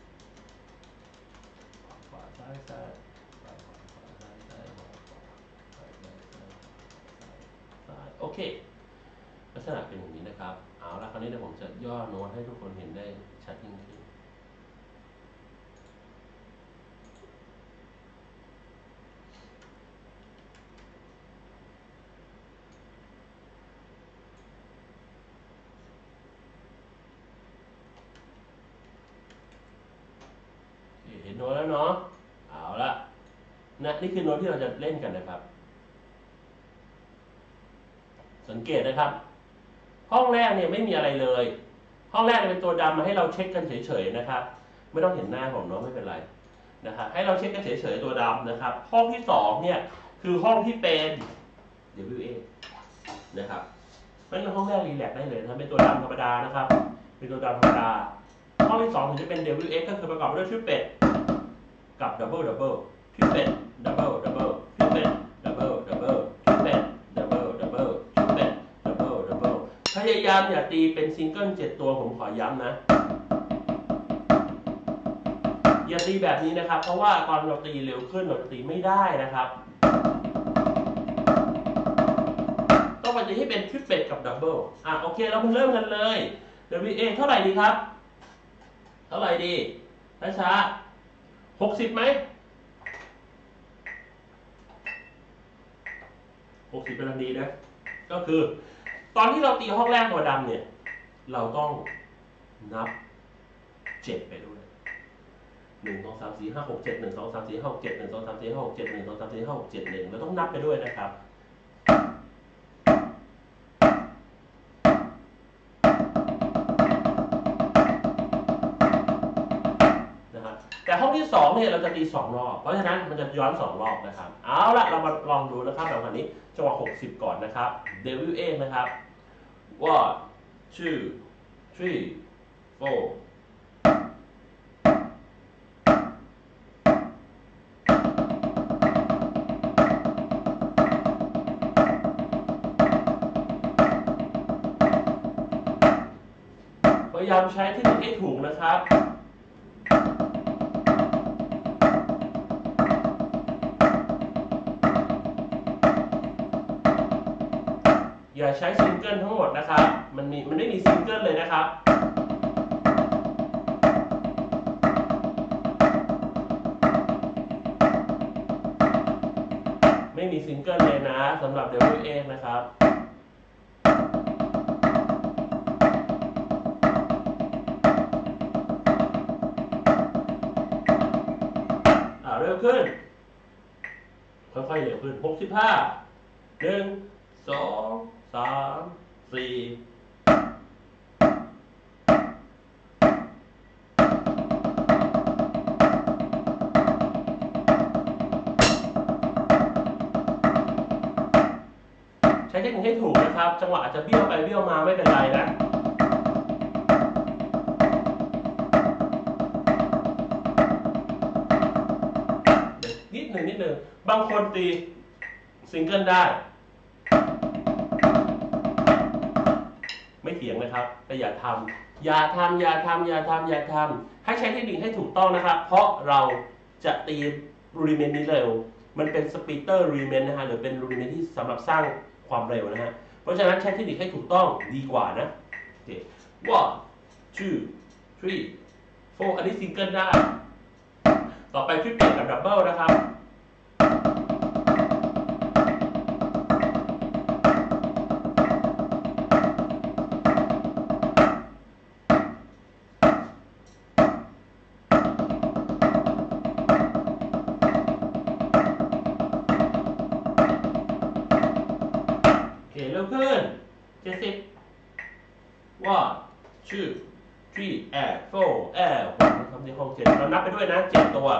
ขวาซ้ายซ้ายขวาขวาขวาซ้ายซ้ายขวาขวาซ้ายซ้ายซ้ายซ้ายโอเคลักษณะเป็นอย่างนี้นะครับเอาละคราวนี้เดี๋ยวผมจะย่อโน้ตให้ทุกคนเห็นได้ชัดยิ่งขึ้นเห็นโน้ตแล้วเนาะเอาละนะนี่คือโน้ตที่เราจะเล่นกันนะครับสังเกตนะครับห้องแรกเนี่ยไม่มีอะไรเลยห้องแรกเป็นตัวดำมาให้เราเช็คกันเฉยๆนะครับไม่ต้องเห็นหน้าผมเนาะไม่เป็นไรนะครับให้เราเช็คกันเฉยๆตัวดำนะครับห้องที่สองเนี่ยคือห้องที่เป็น ดับเบิลยู เอ นะครับเป็นห้องแรกรีแลกซ์ได้เลยนะเป็นตัวดำธรรมดานะครับเป็นตัวดำธรรมดาห้องที่สองถึงจะเป็น ดับเบิลยู เอ็กซ์ ก็คือประกอบด้วยทริปเป็ดกับดับเบิลดับเบิลทริปเป็ดดับเบิลดับเบิลทริปเป็ดดับเบิลดับเบิลทริปเป็ดดับเบิลดับเบิลทริปเป็ดดับเบิลดับเบิลพยายามอย่าตีเป็นซิงเกิลเจ็ดตัวผมขอย้ำนะอย่าตีแบบนี้นะครับเพราะว่าตอนเราตีเร็วขึ้นเราตีไม่ได้นะครับต้องไปตีให้เป็นทริปเป็ดกับดับเบิลอ่ะโอเคเราเริ่มกันเลย ดับเบิลยู เอ เท่าไหร่ดีครับเท่าไหร่ดีช้าๆหกสิบไหมหกสิบเป็นดีนะก็คือตอนที่เราตีห้องแรกตัวดำเนี่ยเราต้องนับเจ็ดไปด้วยหนึ่งสองสามสี่ห้าหกเจ็ดหนึ่งสองสามสี่ห้าหกเจ็ดหนึ่งสองสามสี่ห้าหกเจ็ดหนึ่งสองสามสี่ห้าหกเจ็ดหนึ่งเราต้องนับไปด้วยนะครับแต่ห้องที่สองเนี่ยเราจะตีสองรอบเพราะฉะนั้นมันจะย้อนสองรอบนะครับเอาละเรามาลองดูนะครับแบบนี้จังหวะหกสิบก่อนนะครับ ดับเบิลยู เอ นะครับ one two three fourพยายามใช้เทคนิคให้ถูกนะครับอย่าใช้ซิงเกิลทั้งหมดนะครับมันมีมันไม่มีซิงเกิลเลยนะครับไม่มีซิงเกิลเลยนะสำหรับ ดับเบิลยู เอ นะครับอ่าเร็วขึ้นค่อยๆเร็วขึ้นหกสิบห้าหนึ่งสองสามสี่ใช้เทคนิคให้ถูกนะครับจังหวะอาจจะเบี้ยวไปเบี้ยวมาไม่เป็นไรนะนิดหนึ่งนิดหนึ่งบางคนตีซิงเกิลได้ไม่เถียงนะครับแต่อย่าทำอย่าทำอย่าทำอย่าทำอย่าทำให้ใช้เทคนิคให้ถูกต้องนะครับเพราะเราจะตีรูดิเมนต์นี้เร็วมันเป็นสปีดเตอร์รูดิเมนต์นะฮะหรือเป็นรูดิเมนต์ที่สำหรับสร้างความเร็วนะฮะเพราะฉะนั้นใช้เทคนิคให้ถูกต้องดีกว่านะโอเค one two three four อันนี้ซิงเกิลได้ต่อไปทริปเปิลกับดับเบิลนะครับเร็วขึ้นเจ็ดสิบ one two three and four and ทำที่ห้องเจ็ดเรานับไปด้วยนะเจ็ดตัว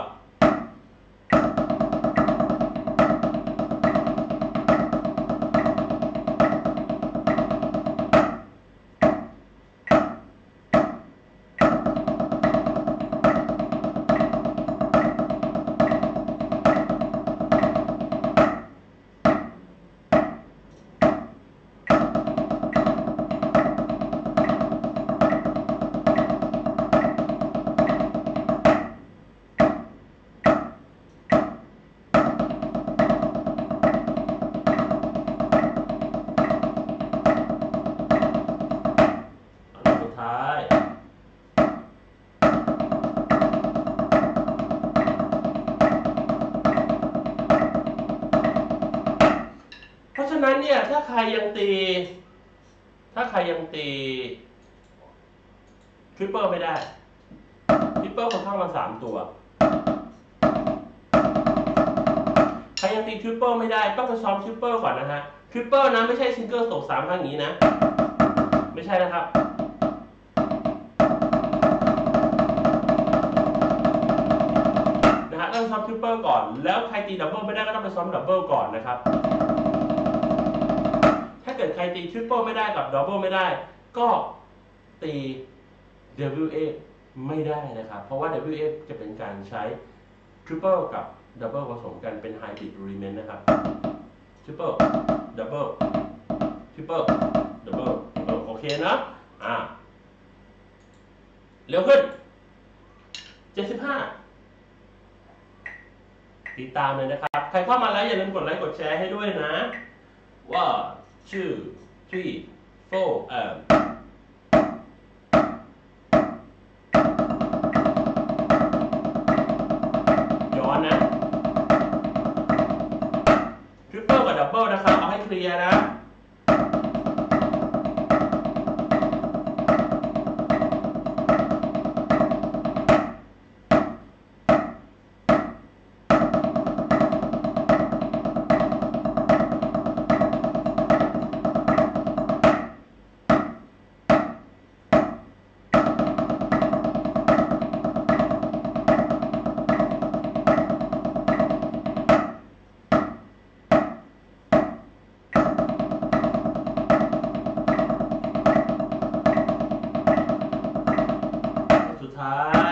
เพราะฉะนั้นเนี่ยถ้าใครยังตีถ้าใครยังตีทริปเปิลไม่ได้ทริปเปิลค่อนข้างมาสามตัวใครยังตีทริปเปิลไม่ได้ต้องไปซ้อมทริปเปิลก่อนนะฮะทริปเปิลนะไม่ใช่ซิงเกิลตกสามครั้งอย่างนี้นะไม่ใช่นะครับนะฮะต้องซ้อมทริปเปิลก่อนแล้วใครตีดับเบิลไม่ได้ก็ต้องไปซ้อมดับเบิลก่อนนะครับถ้าเกิดใครตีทริปเปิลไม่ได้กับดับเบิลไม่ได้ก็ตี ดับเบิลยู เอ ไม่ได้นะครับเพราะว่า ดับเบิลยู เอ จะเป็นการใช้ทริปเปิลกับดับเบิลผสมกันเป็นไฮบริดรูดิเมนต์นะครับทริปเปิลดับเบิลทริปเปิลดับเบิลดับเบิลโอเคนะอ่าเร็วขึ้นเจ็ดสิบห้าติดตามเลยนะครับใครเข้ามาแล้วอย่าลืมกดไลค์กดแชร์ให้ด้วยนะว่าtwo three four เอ่อย้อนนะทริปเปิลกับดับเบิลนะครับเอาให้เคลียร์นะท้าย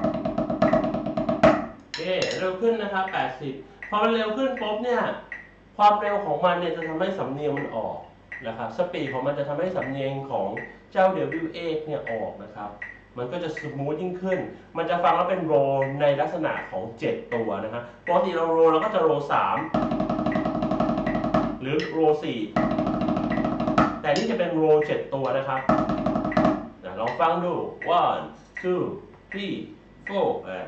โอเคเร็วขึ้นนะครับแปดสิบพอมันเร็วขึ้นปุ๊บเนี่ยความเร็วของมันเนี่ยจะทำให้สำเนียงมันออกนะครับสปีดของมันจะทำให้สำเนียงของเจ้า ดับเบิลยู เอช เนี่ยออกนะครับมันก็จะสมูทยิ่งขึ้นมันจะฟังแล้วเป็นโรลในลักษณะของเจ็ดตัวนะฮะปกติเราโรลเราก็จะโรลสามหรือโรลสี่แต่นี่จะเป็นโรลเจ็ดตัวนะครับลองฟังดู one two three four and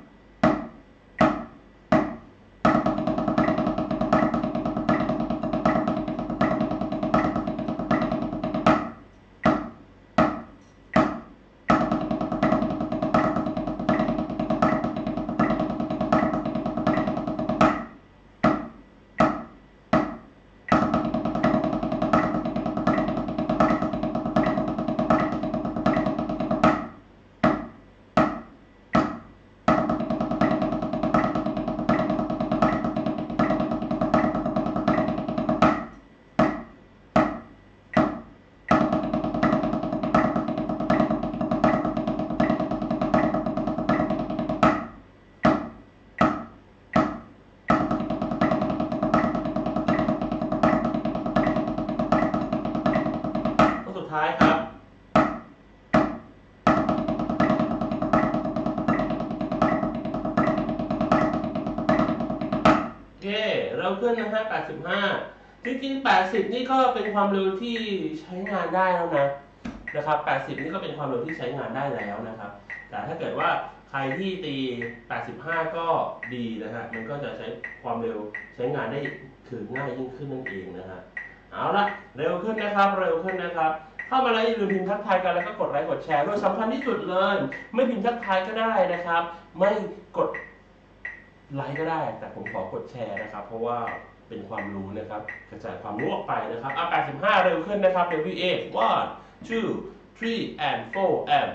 สุดท้ายครับโอเคเราขึ้นนะฮะแปดสิบห้าจริงๆแปดสิบนี่ก็เป็นความเร็วที่ใช้งานได้แล้วนะนะครับแปดสิบนี่ก็เป็นความเร็วที่ใช้งานได้แล้วนะครับแต่ถ้าเกิดว่าใครที่ตีแปดสิบห้าก็ดีนะฮะมันก็จะใช้ความเร็วใช้งานได้ถึงง่ายยิ่งขึ้นนั่นเองนะฮะเอาละเร็วขึ้นนะครับเร็วขึ้นนะครับเข้ามาแล้วอย่าลืมพิมพ์ทักทายกันแล้วก็กดไลค์กดแชร์ด้วยสำคัญที่สุดเลยไม่พิมพ์ทักทายก็ได้นะครับไม่กดไลค์ก็ได้แต่ผมขอกดแชร์นะครับเพราะว่าเป็นความรู้นะครับกระจายความรู้ออกไปนะครับอ่ะแปดสิบห้าเร็วขึ้นนะครับ ดับเบิลยู เอ one two three and four and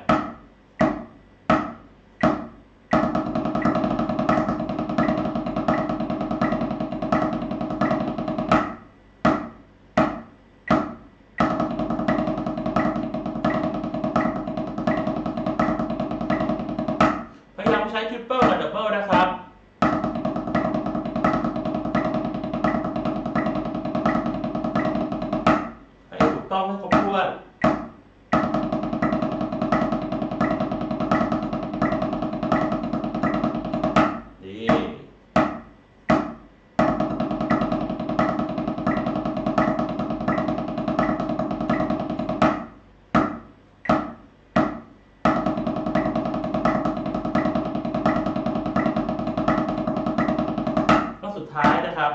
พยายามใช้ทริปเปิลกับดับเบิลนะครับให้ถูกต้องให้ครบถ้วนดีสุดท้ายนะครับ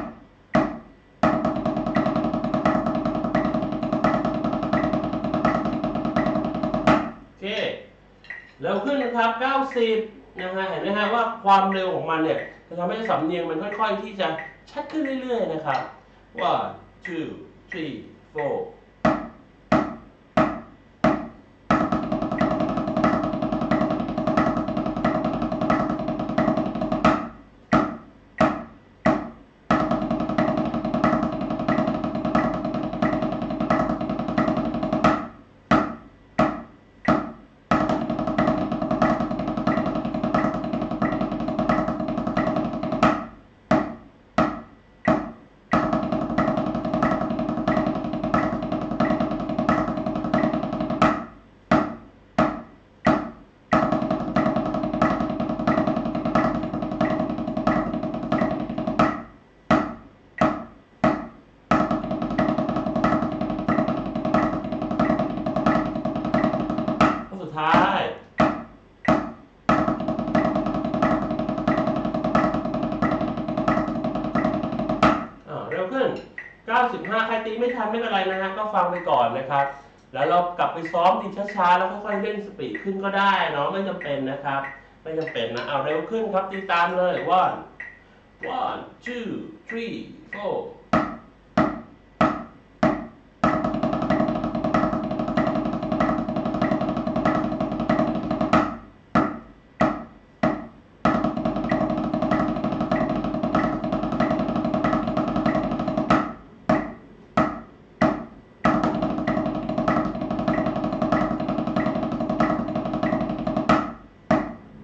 โอเคเร็วขึ้นนะครับเก้าสิบนะฮะเห็นไหมฮะว่าความเร็วของมันเนี่ยจะทำให้สำเนียงมันค่อยๆที่จะชัดขึ้นเรื่อยๆนะครับ one two three fourสุดท้ายเร็วขึ้นเก้าสิบห้าใครตีไม่ทันไม่เป็นไรนะฮะก็ฟังไปก่อนนะครับแล้วเรากลับไปซ้อมตีช้าๆแล้วค่อยๆเล่นสปีดขึ้นก็ได้เนาะไม่จำเป็นนะครับไม่จำเป็นนะเอาเร็วขึ้นครับตีตามเลย one one two three four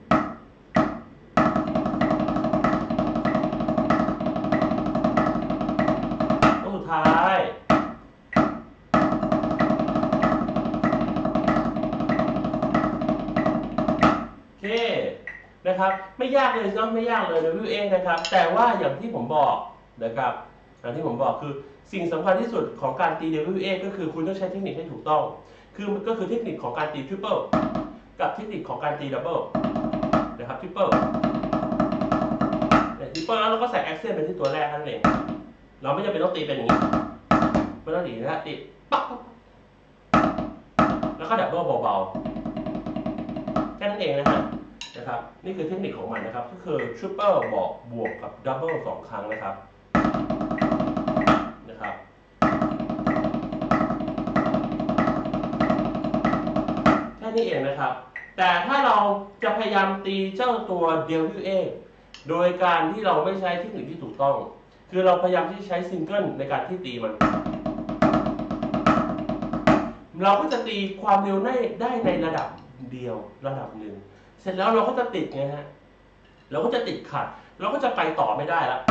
สุนะครับไม่ยากเลยเนาะไม่ยากเลย ดับเบิลยู เอ นะครับแต่ว่าอย่างที่ผมบอกนะครับอย่างที่ผมบอกคือสิ่งสำคัญที่สุดของการตี ดับเบิลยู เอ ก็คือคุณต้องใช้เทคนิคให้ถูกต้องคือก็คือเทคนิคของการตีทริปเปิลกับเทคนิคของการตีดับเบิลนะครับทริปเปิลทริปเปิลแล้วเราก็ใส่แอคเซนต์เป็นที่ตัวแรกนั่นเองเราไม่จำเป็นต้องตีเป็นอย่างนี้ไม่ต้องตีนะตีปั๊บแล้วก็ดับเบิลเบาๆแค่นั้นเองนะฮะนะครับนี่คือเทคนิคของมันนะครับก็คือทริปเปิลบอกบวกกับดับเบิลสองครั้งนะครับนะครับแค่นี้เองนะครับแต่ถ้าเราจะพยายามตีเจ้าตัว ดับเบิลยู เอ โดยการที่เราไม่ใช้เทคนิคที่ถูกต้องคือเราพยายามที่จะใช้ซิงเกิลในการที่ตีมันเราก็จะตีความเร็วได้ได้ในระดับเดียวระดับหนึ่งเสร็จแล้วเราก็จะติดไงฮะเราก็จะติดขัดเราก็จะไปต่อไม่ได้แล้ว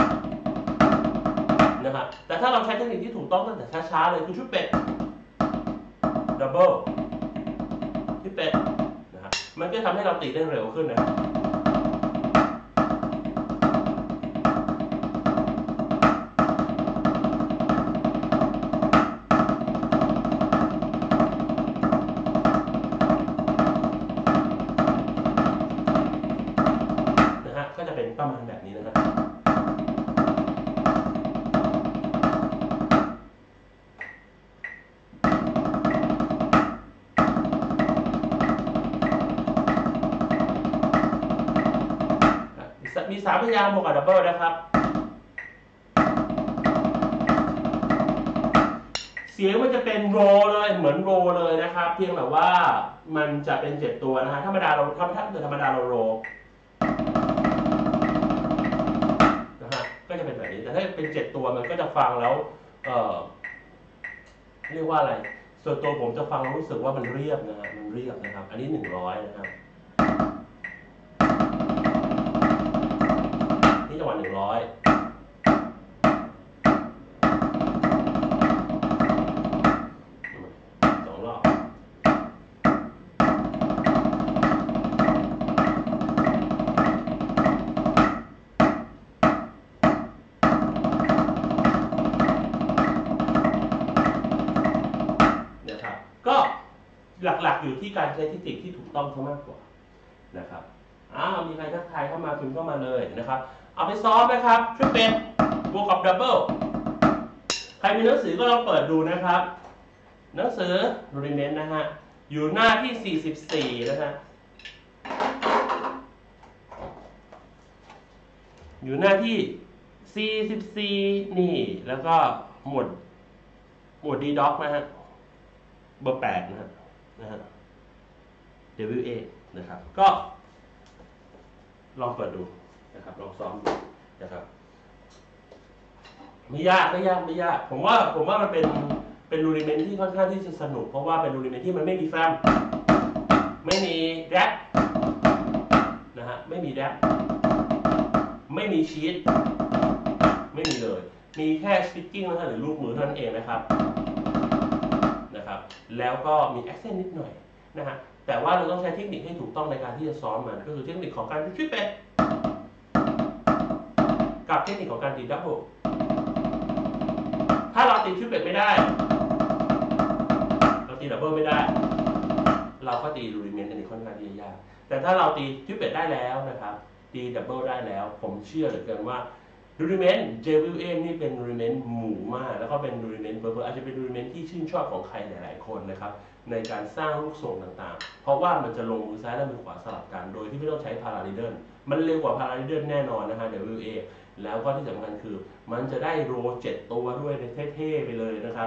นะครับแต่ถ้าเราใช้เทคนิคที่ถูกต้องตั้งแต่ช้าๆเลยคือชุดเป็ดดับเบิลชุดเป็ดนะครับมันก็ทำให้เราตีได้เร็วขึ้นนะก็จะเป็นประมาณแบบนี้นะครับมีสามพยางค์บวกกับดับเบิลนะครับเสียงมันจะเป็นโรเลยเหมือนโรเลยนะครับเพียงแต่ว่ามันจะเป็นเจ็ดตัวนะฮะธรรมดาเราถ้าถ้าธรรมดาเราโรก็จะเป็นแบบนี้แต่ถ้าเป็นเจ็ดตัวมันก็จะฟังแล้วเอ่อเรียกว่าอะไรส่วนตัวผมจะฟังแล้วรู้สึกว่ามันเรียบนะฮะมันเรียบนะครับอันนี้หนึ่งร้อยนะครับนี่จังหวะหนึ่งร้อยสองรอบก็หลักๆอยู่ที่การใช้เทคนิคที่ถูกต้องซะมากกว่านะครับอ้าวมีใครทักทายเข้ามาพิมพ์เข้ามาเลยนะครับเอาไปซ้อมนะครับช่วยเป็นบวกกับดับเบิลใครมีหนังสือก็ลองเปิดดูนะครับหนังสือรูดิเมนต์นะฮะอยู่หน้าที่สี่สิบสี่นะฮะอยู่หน้าที่สี่สิบสี่นี่แล้วก็หมวดหมวด ดี ด็อก นะฮะเบอร์แปดนะฮะนะฮะ ดับเบิลยู เอ นะครับก็ลองเปิดดูนะครับลองซ้อมดูนะครับไม่ยากไม่ยากไม่ยากผมว่าผมว่ามันเป็นเป็นรูดิเมนต์ที่ค่อนข้างที่จะสนุกเพราะว่าเป็นรูดิเมนต์ที่มันไม่มีแฟมไม่มีแรปนะฮะไม่มีแรปไม่มีชีทไม่มีเลยมีแค่สติ๊กกิ้งนะฮะหรือลูกมือเท่านั้นเองนะครับนะครับแล้วก็มีแอคเซนต์นิดหน่อยนะฮะแต่ว่าเราต้องใช้เทคนิคให้ถูกต้องในการที่จะซ้อมมันก็คือเทคนิคของการตีทริปเป็ดกับเทคนิคของการตีดับเบิลถ้าเราตีทริปเป็ดไม่ได้เราตีดับเบิลไม่ได้เราก็ตีรูดิเมนต์อันนี้ค่อนข้างที่จะยากแต่ถ้าเราตีทริปเป็ดได้แล้วนะครับตีดับเบิลได้แล้วผมเชื่อเหลือเกินว่ารูดิเมนต์ เจ ดับเบิลยู เอ นี่เป็นรูดิเมนต์หมู่มากแล้วก็เป็นรูดิเมนต์เบอร์อาจจะเป็นรูดิเมนต์ที่ชื่นชอบของใครหลายๆคนนะครับในการสร้างลูกส่งต่างๆเพราะว่ามันจะลงมือซ้ายและมือขวาสลับกันโดยที่ไม่ต้องใช้พาราลิเดิลมันเร็วกว่าพาราลิเดิลแน่นอนนะฮะ ดับเบิลยู เอ แล้วก็ที่สำคัญคือมันจะได้โรเจ็ดตัวด้วยเท่ๆไปเลยนะครับ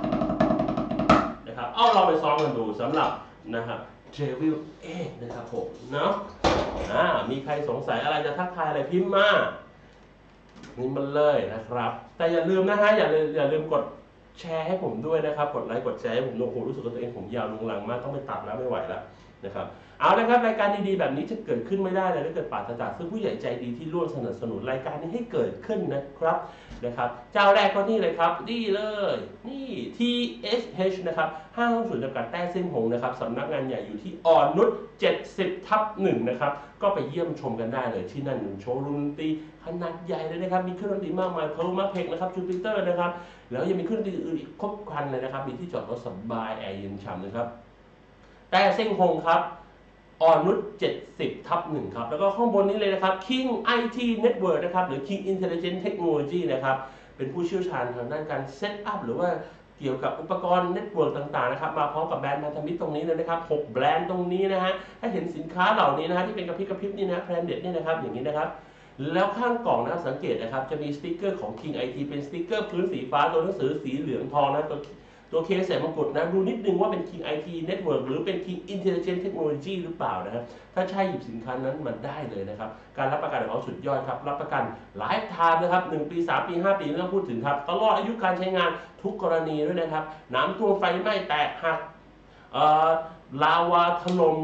นะครับเอาเราไปซ้อมกันดูสำหรับนะครับ เจ ดับเบิลยู เอ นะครับผมเนาะอ่ามีใครสงสัยอะไรจะทักทายอะไรพิมพ์มานี่มันเลยนะครับแต่อย่าลืมนะฮะอย่าลืมอย่าลืมกดแชร์ให้ผมด้วยนะครับกดไลค์กดแชร์ให้ผมโอ้โหรู้สึกว่าตัวเองผมยาวลุงลังมากต้องไปตัดแล้วไม่ไหวแล้วนะครับเอาละครับรายการดีๆแบบนี้จะเกิดขึ้นไม่ได้เลยถ้าเกิดปราศจากซึ่งผู้ใหญ่ใจดีที่ร่วมสนับสนุนรายการนี้ให้เกิดขึ้นนะครับนะครับเจ้าแรกก็นี่เลยครับนี่เลยนี่ ที เอช เอช นะครับห้างหุ้นส่วนจำกัดแต้ซิ่งหงนะครับสำนักงานใหญ่อยู่ที่อ่อนนุชเจ็ดสิบทับหนึ่งนะครับก็ไปเยี่ยมชมกันได้เลยที่นั่นโชว์รูมดนตรีขนาดใหญ่เลยนะครับมีเครื่องดนตรีมากมายเพลมาเพกนะครับจูปิเตอร์นะครับแล้วยังมีเครื่องดนตรีอื่นอีกครบครันเลยนะครับมีที่จอดรถสบายแอร์เย็นฉ่ำนะครับแต่เส้งหงครับอ่อนนุชเจ็ดสิบทับหนึ่งครับแล้วก็ข้างบนนี้เลยนะครับ King ไอ ที Network นะครับหรือ King Intelligent Technology นะครับเป็นผู้เชี่ยวชาญทางด้านการเซตอัพหรือว่าเกี่ยวกับอุปกรณ์เน็ตเวิร์กต่างๆนะครับมาพร้อมกับแบรนด์พันธมิตรตรงนี้เลยนะครับหกแบรนด์ตรงนี้นะฮะถ้าเห็นสินค้าเหล่านี้นะฮะที่เป็นกระพริบกระพริบนี่นะแบรนด์เด็ดนี่นะครับอย่างนี้นะครับแล้วข้างกล่องนะครับสังเกตนะครับจะมีสติ๊กเกอร์ของ King ไอ ที เป็นสติ๊กเกอร์พื้นสีฟ้าตัวหนังสือสีเหลืองทองนะตัวตัวเคสใส่มงกุฎนะดูนิดนึงว่าเป็น King ไอ ที Network หรือเป็น King Intelligent Technology หรือเปล่านะครับถ้าใช่หยิบสินค้านั้นมันได้เลยนะครับการรับประกันของเขาสุดยอดครับรับประกันไลฟ์ไทม์นะครับหนึ่งปีสามปีห้าปีไม่ต้องพูดถึงครับตลอดอายุการใช้งานทุกกรณีด้วยนะครับน้ำท่วมไฟไหม้แตกหักลาวาถล่ม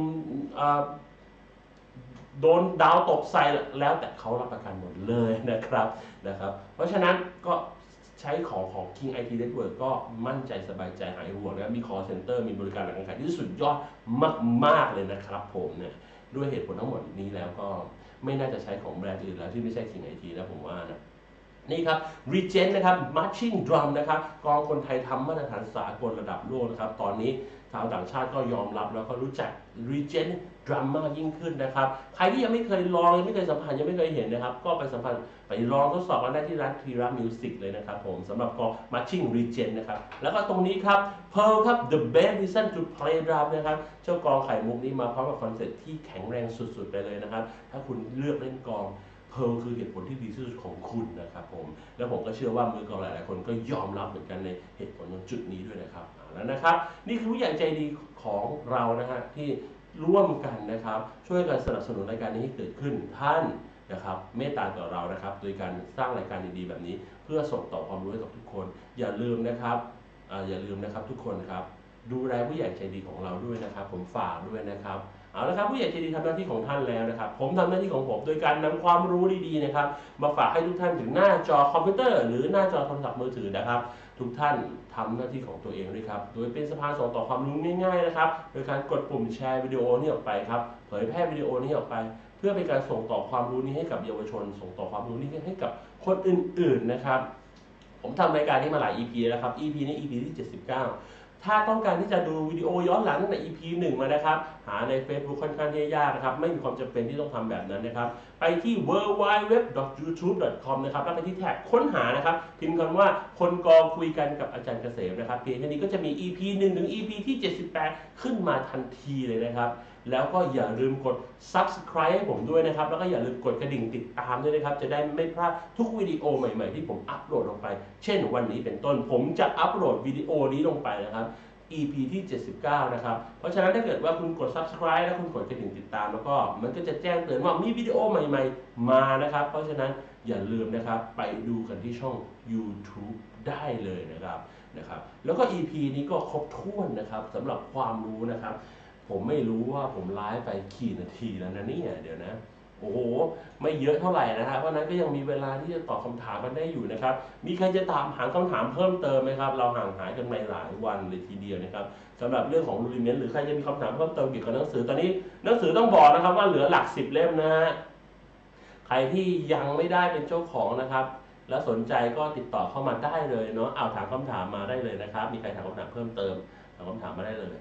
โดนดาวตกใส่แล้วแต่เขารับประกันหมดเลยนะครับนะครับเพราะฉะนั้นก็ใช้ของของ King ไอ ที Network ก็มั่นใจสบายใจหายห่วงนะมี call center มีบริการหลังการขายที่สุดยอดมากๆเลยนะครับผมเนี่ยด้วยเหตุผลทั้งหมดนี้แล้วก็ไม่น่าจะใช้ของแบรนด์อื่นแล้วที่ไม่ใช่ King ไอ ที แล้วผมว่านะนี่ครับ Regent นะครับ Marching Drum นะครับกองคนไทยทำมาตรฐานสากลระดับโลกนะครับตอนนี้ชาวต่างชาติก็ยอมรับแล้วก็รู้จัก Regent Drum มากยิ่งขึ้นนะครับใครที่ยังไม่เคยลองยังไม่เคยสัมผัสยังไม่เคยเห็นนะครับก็ไปสัมผัสไปลองทดสอบกันได้ที่ร้าน Tira Music เลยนะครับผมสำหรับกอง Marching Regent นะครับแล้วก็ตรงนี้ครับ Pearl ครับ The Best Reason to Play Drum นะครับเจ้ากองไข่มุกนี้มาพร้อมกับคอนเซ็ปต์ที่แข็งแรงสุดๆไปเลยนะครับถ้าคุณเลือกเล่นกองเพร์ลคือเหตุผลที่ดีที่สุดของคุณนะครับผมแล้วผมก็เชื่อว่ามือกลองหลายๆคนก็ยอมรับเหมือนกันในเหตุผลตรงจุดนี้ด้วยนะครับแล้วนะครับนี่คือผู้ใหญ่ใจดีของเรานะฮะที่ร่วมกันนะครับช่วยกันสนับสนุนรายการนี้ให้เกิดขึ้นท่านนะครับเมตตาต่อเรานะครับโดยการสร้างรายการดีๆแบบนี้เพื่อส่งต่อความรู้ให้กับทุกคนอย่าลืมนะครับอ่าอย่าลืมนะครับทุกคนครับดูแลผู้ใหญ่ใจดีของเราด้วยนะครับผมฝากด้วยนะครับเอาละครับผู้ใหญ่ใจดีทำหน้าที่ของท่านแล้วนะครับผมทำหน้าที่ของผมโดยการนำความรู้ดีๆนะครับมาฝากให้ทุกท่านถึงหน้าจอคอมพิวเตอร์หรือหน้าจอโทรศัพท์มือถือนะครับทุกท่านทำหน้าที่ของตัวเองด้วยครับโดยเป็นสะพานส่งต่อความรู้ง่ายๆนะครับโดยการกดปุ่มแชร์วิดีโอนี้ออกไปครับเผยแพร่วิดีโอนี้ออกไปเพื่อเป็นการส่งต่อความรู้นี้ให้กับเยาวชนส่งต่อความรู้นี้ให้กับคนอื่นๆนะครับผมทำรายการนี้มาหลาย อี พี แล้วครับ อี พี นี้ อี พี ที่เจ็ดสิบเก้าถ้าต้องการที่จะดูวิดีโอย้อนหลังตั้งแต่ อี พี หนึ่งมานะครับหาใน Facebook ค่อนข้างที่ยากนะครับไม่มีความจำเป็นที่ต้องทำแบบนั้นนะครับไปที่ ดับเบิลยู ดับเบิลยู ดับเบิลยู ดอท ยูทูบ ดอท คอม นะครับแล้วไปที่แท็บค้นหานะครับพิมพ์คำว่าคนกองคุยกันกับอาจารย์เกษมนะครับเพียงแค่นี้ก็จะมี อี พี หนึ่งถึง อี พี ที่เจ็ดสิบแปดขึ้นมาทันทีเลยนะครับแล้วก็อย่าลืมกด ซับสไครบ์ ให้ผมด้วยนะครับแล้วก็อย่าลืมกดกระดิ่งติดตามด้วยนะครับจะได้ไม่พลาดทุกวิดีโอใหม่ๆที่ผมอัปโหลดลงไปเช่นวันนี้เป็นต้นผมจะอัปโหลดวิดีโอนี้ลงไปนะครับอี พี ที่เจ็ดสิบเก้านะครับเพราะฉะนั้นถ้าเกิดว่าคุณกด ซับสไครบ์ แล้วคุณกดกระดิ่งติดตามแล้วก็มันก็จะแจ้งเตือนว่ามีวิดีโอใหม่ๆมานะครับเพราะฉะนั้นอย่าลืมนะครับไปดูกันที่ช่อง YouTube ได้เลยนะครับนะครับแล้วก็ อี พี นี้ก็ครบถ้วนนะครับสำหรับความรู้นะครับผมไม่รู้ว่าผมไลฟ์ไปกี่นาทีแล้วนะเนี่ยเดี๋ยวนะโอ้โหไม่เยอะเท่าไหร่นะฮะเพราะนั้นก็ยังมีเวลาที่จะตอบคำถามกันได้อยู่นะครับมีใครจะถามหาคำถามเพิ่มเติมไหมครับเราห่างหายกันไปหลายวันเลยทีเดียวนะครับสำหรับเรื่องของรูดิเมนต์หรือใครจะมีคำถามเพิ่มเติมเกี่ยวกับหนังสือตอนนี้หนังสือต้องบอกนะครับว่าเหลือหลักสิบเล่มนะฮะใครที่ยังไม่ได้เป็นเจ้าของนะครับแล้วสนใจก็ติดต่อเข้ามาได้เลยเนาะเอาถามคำถามมาได้เลยนะครับมีใครถามคำถามเพิ่มเติมถามคำถามมาได้เลย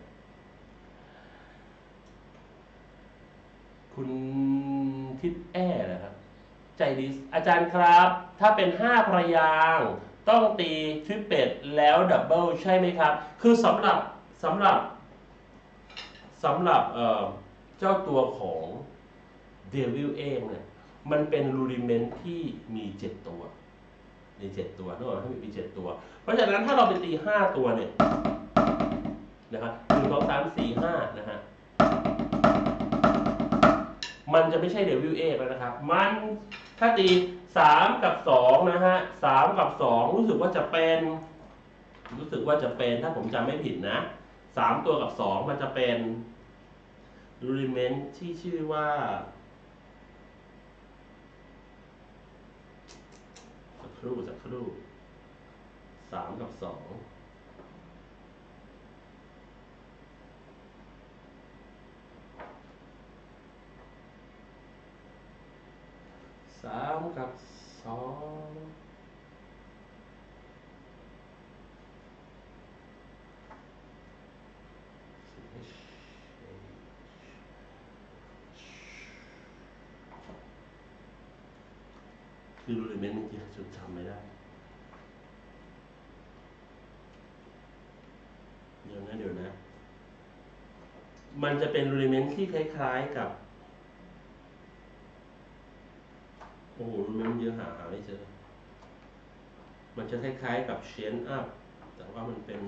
คุณทิดแอ้นะครับใจดีอาจารย์ครับถ้าเป็นห้าพยางค์ต้องตีทริปเป็ดแล้วดับเบิลใช่ไหมครับคือสำหรับสำหรับสำหรับเอ่อเจ้าตัวของเดวิลเองเนี่ยมันเป็นรูดิเมนต์ที่มีเจ็ดตัวมีเจ็ดตัวนึกออกไหมมีเจ็ดตัวเพราะฉะนั้นถ้าเราไปตีห้าตัวเนี่ยนะครับหนึ่งสองสามสี่ห้านะฮะมันจะไม่ใช่เดวิลเอแล้วนะครับมันถ้าตีสามกับสองนะฮะสามกับสองรู้สึกว่าจะเป็นรู้สึกว่าจะเป็นถ้าผมจำไม่ผิดนะสามตัวกับสองมันจะเป็นรูดิเมนต์ที่ชื่อว่าสักครู่สักครู่สามกับสองสามกับสองคือรูดิเมนต์จริงๆจนจำไม่ได้เดี๋ยวนะเดี๋ยวนะมันจะเป็นรูดิเมนต์ที่คล้ายๆกับโอ้โหรูดิเมนต์เยอะหาหาไม่เจอมันจะคล้ายๆกับเชนอัพแต่ว่ามันเป็น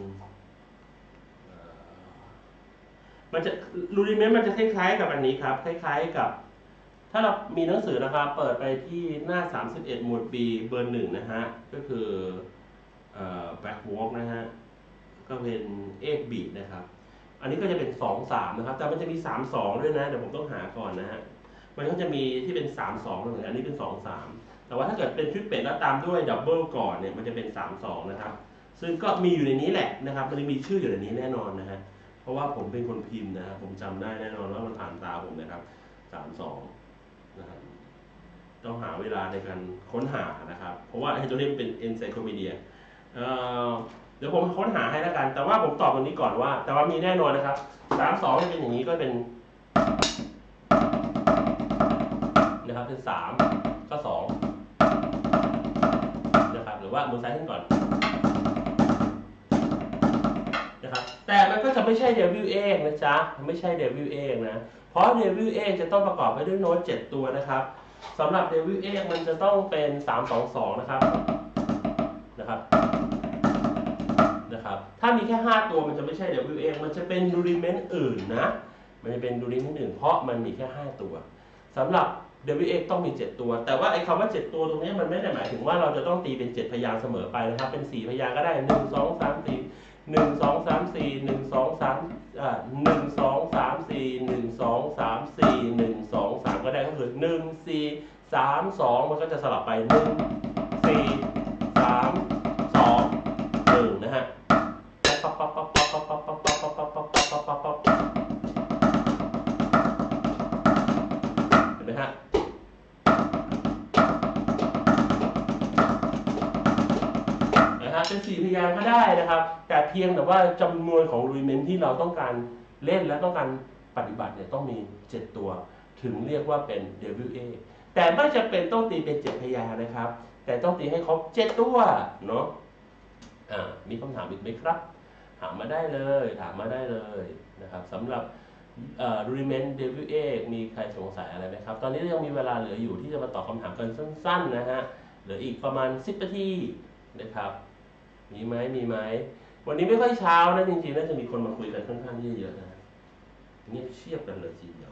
มันจะรูดิเมนต์มันจะคล้ายๆกับอันนี้ครับคล้ายๆกับถ้าเรามีหนังสือนะครับเปิดไปที่หน้าสามสิบเอ็ดหมวด B เบอร์หนึ่งนะฮะก็คือเอ่อ backwalk นะฮะก็เป็นเอ็ดบีทนะครับอันนี้ก็จะเป็นสองสามนะครับแต่มันจะมีสามสองด้วยนะเดี๋ยวผมต้องหาก่อนนะฮะมันก็จะมีที่เป็นสามสองเหมือนอันนี้เป็นสองสามแต่ว่าถ้าเกิดเป็นชุดเป็ดแล้วตามด้วยดับเบิลก่อนเนี่ยมันจะเป็นสามสองนะครับซึ่งก็มีอยู่ในนี้แหละนะครับมันจะมีชื่ออยู่ในนี้แน่นอนนะฮะเพราะว่าผมเป็นคนพิมพ์นะครับผมจำได้แน่นอนว่ามันผ่านตาผมนะครับสามสองนะครับต้องหาเวลาในการค้นหานะครับเพราะว่าไอ้ตัวนี้เป็น encyclopedia เอ่อเดี๋ยวผมค้นหาให้แล้วกันแต่ว่าผมตอบตรงนี้ก่อนว่าแต่ว่ามีแน่นอนนะครับสามสองจะเป็นอย่างนี้ก็เป็นนะครับเป็นสามก็สองนะครับหรือว่ามือซ้ายขึ้นก่อนนะครับแต่มันก็จะไม่ใช่เดวิลเองนะจ๊ะไม่ใช่เดวิลเองนะเพราะเดวิลเองจะต้องประกอบไปด้วยโน้ตเจ็ดตัวนะครับสำหรับเดวิลเองมันจะต้องเป็นสามสองสองนะครับนะครับนะครับถ้ามีแค่ห้าตัวมันจะไม่ใช่เดวิลเองมันจะเป็นรูดิเมนต์อื่นนะมันจะเป็นรูดิเมนต์อื่นเพราะมันมีแค่ห้าตัวสำหรับ เดบิวต์ เอ็กซ์ ต้องมีเจ็ดตัวแต่ว่าไอ้คำว่าเจ็ดตัวตรงนี้มันไม่ได้หมายถึงว่าเราจะต้องตีเป็นเจ็ดพยางค์เสมอไปนะครับเป็นสี่พยางค์ก็ได้หนึ่ง สอง สาม สี่ หนึ่ง สอง สาม สี่ หนึ่ง สอง สามอ่าหนึ่ง สอง สาม สี่ หนึ่ง สอง สาม สี่ หนึ่ง สอง สามก็ได้ก็คือหนึ่ง สี่ สาม สองมันก็จะสลับไปหนึ่ง สี่ สาม สอง หนึ่งนะฮะปั๊บปั๊บปั๊บปั๊บปั๊บปั๊บปั๊บปั๊บปั๊บปั๊บปั๊บปั๊บปั๊บปั๊บเห็นไหมฮะเป็นสี่พยางค์ก็ได้นะครับแต่เพียงแต่ว่าจำนวนของรูดิเมนต์ที่เราต้องการเล่นและต้องการปฏิบัติเนี่ยต้องมีเจ็ดตัวถึงเรียกว่าเป็น ดับเบิลยู เอ แต่ไม่จำเป็นต้องตีเป็นเจ็ดพยางค์นะครับแต่ต้องตีให้ครบเจ็ดตัวเนาะอ่ามีคำถามอีกไหมครับถามมาได้เลยถามมาได้เลยนะครับสำหรับรูดิเมนต์ ดับเบิลยู เอ มีใครสงสัยอะไรไหมครับตอนนี้ยังมีเวลาเหลืออยู่ที่จะมาตอบคำถามกันสั้นๆนะฮะเหลืออีกประมาณสิบนาทีนะครับมีไหมมีไหมวันนี้ไม่ค่อยเช้านะจริงๆน่าจะมีคนมาคุยกันค่อนข้างเยอะๆนะเงียบเชียบกันเลยทีเดียว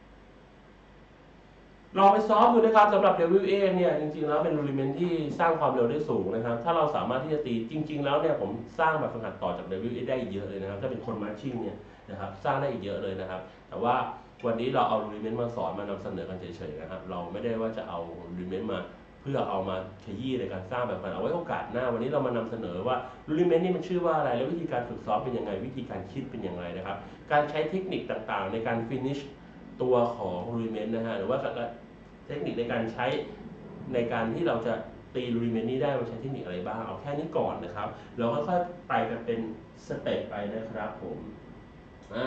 ลองไปซ้อมดูนะครับสำหรับ ดับเบิลยู เอ เนี่ยจริงๆแล้วเป็นรูดิเมนต์ที่สร้างความเร็วได้สูงนะครับถ้าเราสามารถที่จะตีจริงๆแล้วเนี่ยผมสร้างแบบฝึกหัดต่อจาก ดับเบิลยู เอ ได้เยอะเลยนะครับถ้าเป็นคนมาร์ชชิ่งเนี่ยนะครับสร้างได้อีกเยอะเลยนะครับแต่ว่าวันนี้เราเอารูดิเมนต์มาสอนมานำเสนอกันเฉยๆนะครับเราไม่ได้ว่าจะเอารูดิเมนต์มาเพื่อเอามาขยี้ในการสร้างแบบมันเอาไว้โอกาสหน้าวันนี้เรามานำเสนอว่ารูดิเมนต์นี่มันชื่อว่าอะไรแล้ววิธีการฝึกซ้อมเป็นยังไงวิธีการคิดเป็นยังไงนะครับการใช้เทคนิคต่างๆในการฟินิชตัวของรูดิเมนต์นะฮะหรือว่าเทคนิคในการใช้ในการที่เราจะตีรูดิเมนต์นี้ได้เราใช้เทคนิคอะไรบ้างเอาแค่นี้ก่อนนะครับเราค่อยๆไปกันเป็นสเต็ปไปนะครับผมอ่า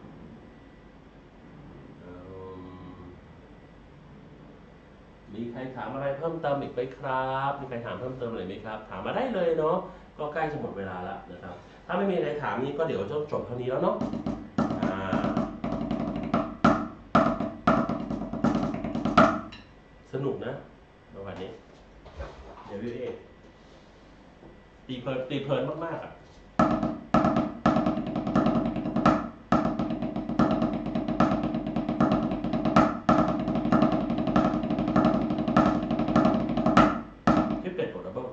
มีใครถามอะไรเพิ่มเติมอีกไหมครับมีใครถามเพิ่มเติมอะไรไหมครับถามมาได้เลยเนาะก็ใกล้จะหมดเวลาแล้วนะครับถ้าไม่มีใครถามนี้ก็เดี๋ยวจะจบเท่านี้แล้วเนาะสนุกนะประมาณนี้เดี๋ยวพี่เอกตีเพลินตีเพลินมากๆอ่ะที่เป็ดโปรดับเบิ้ล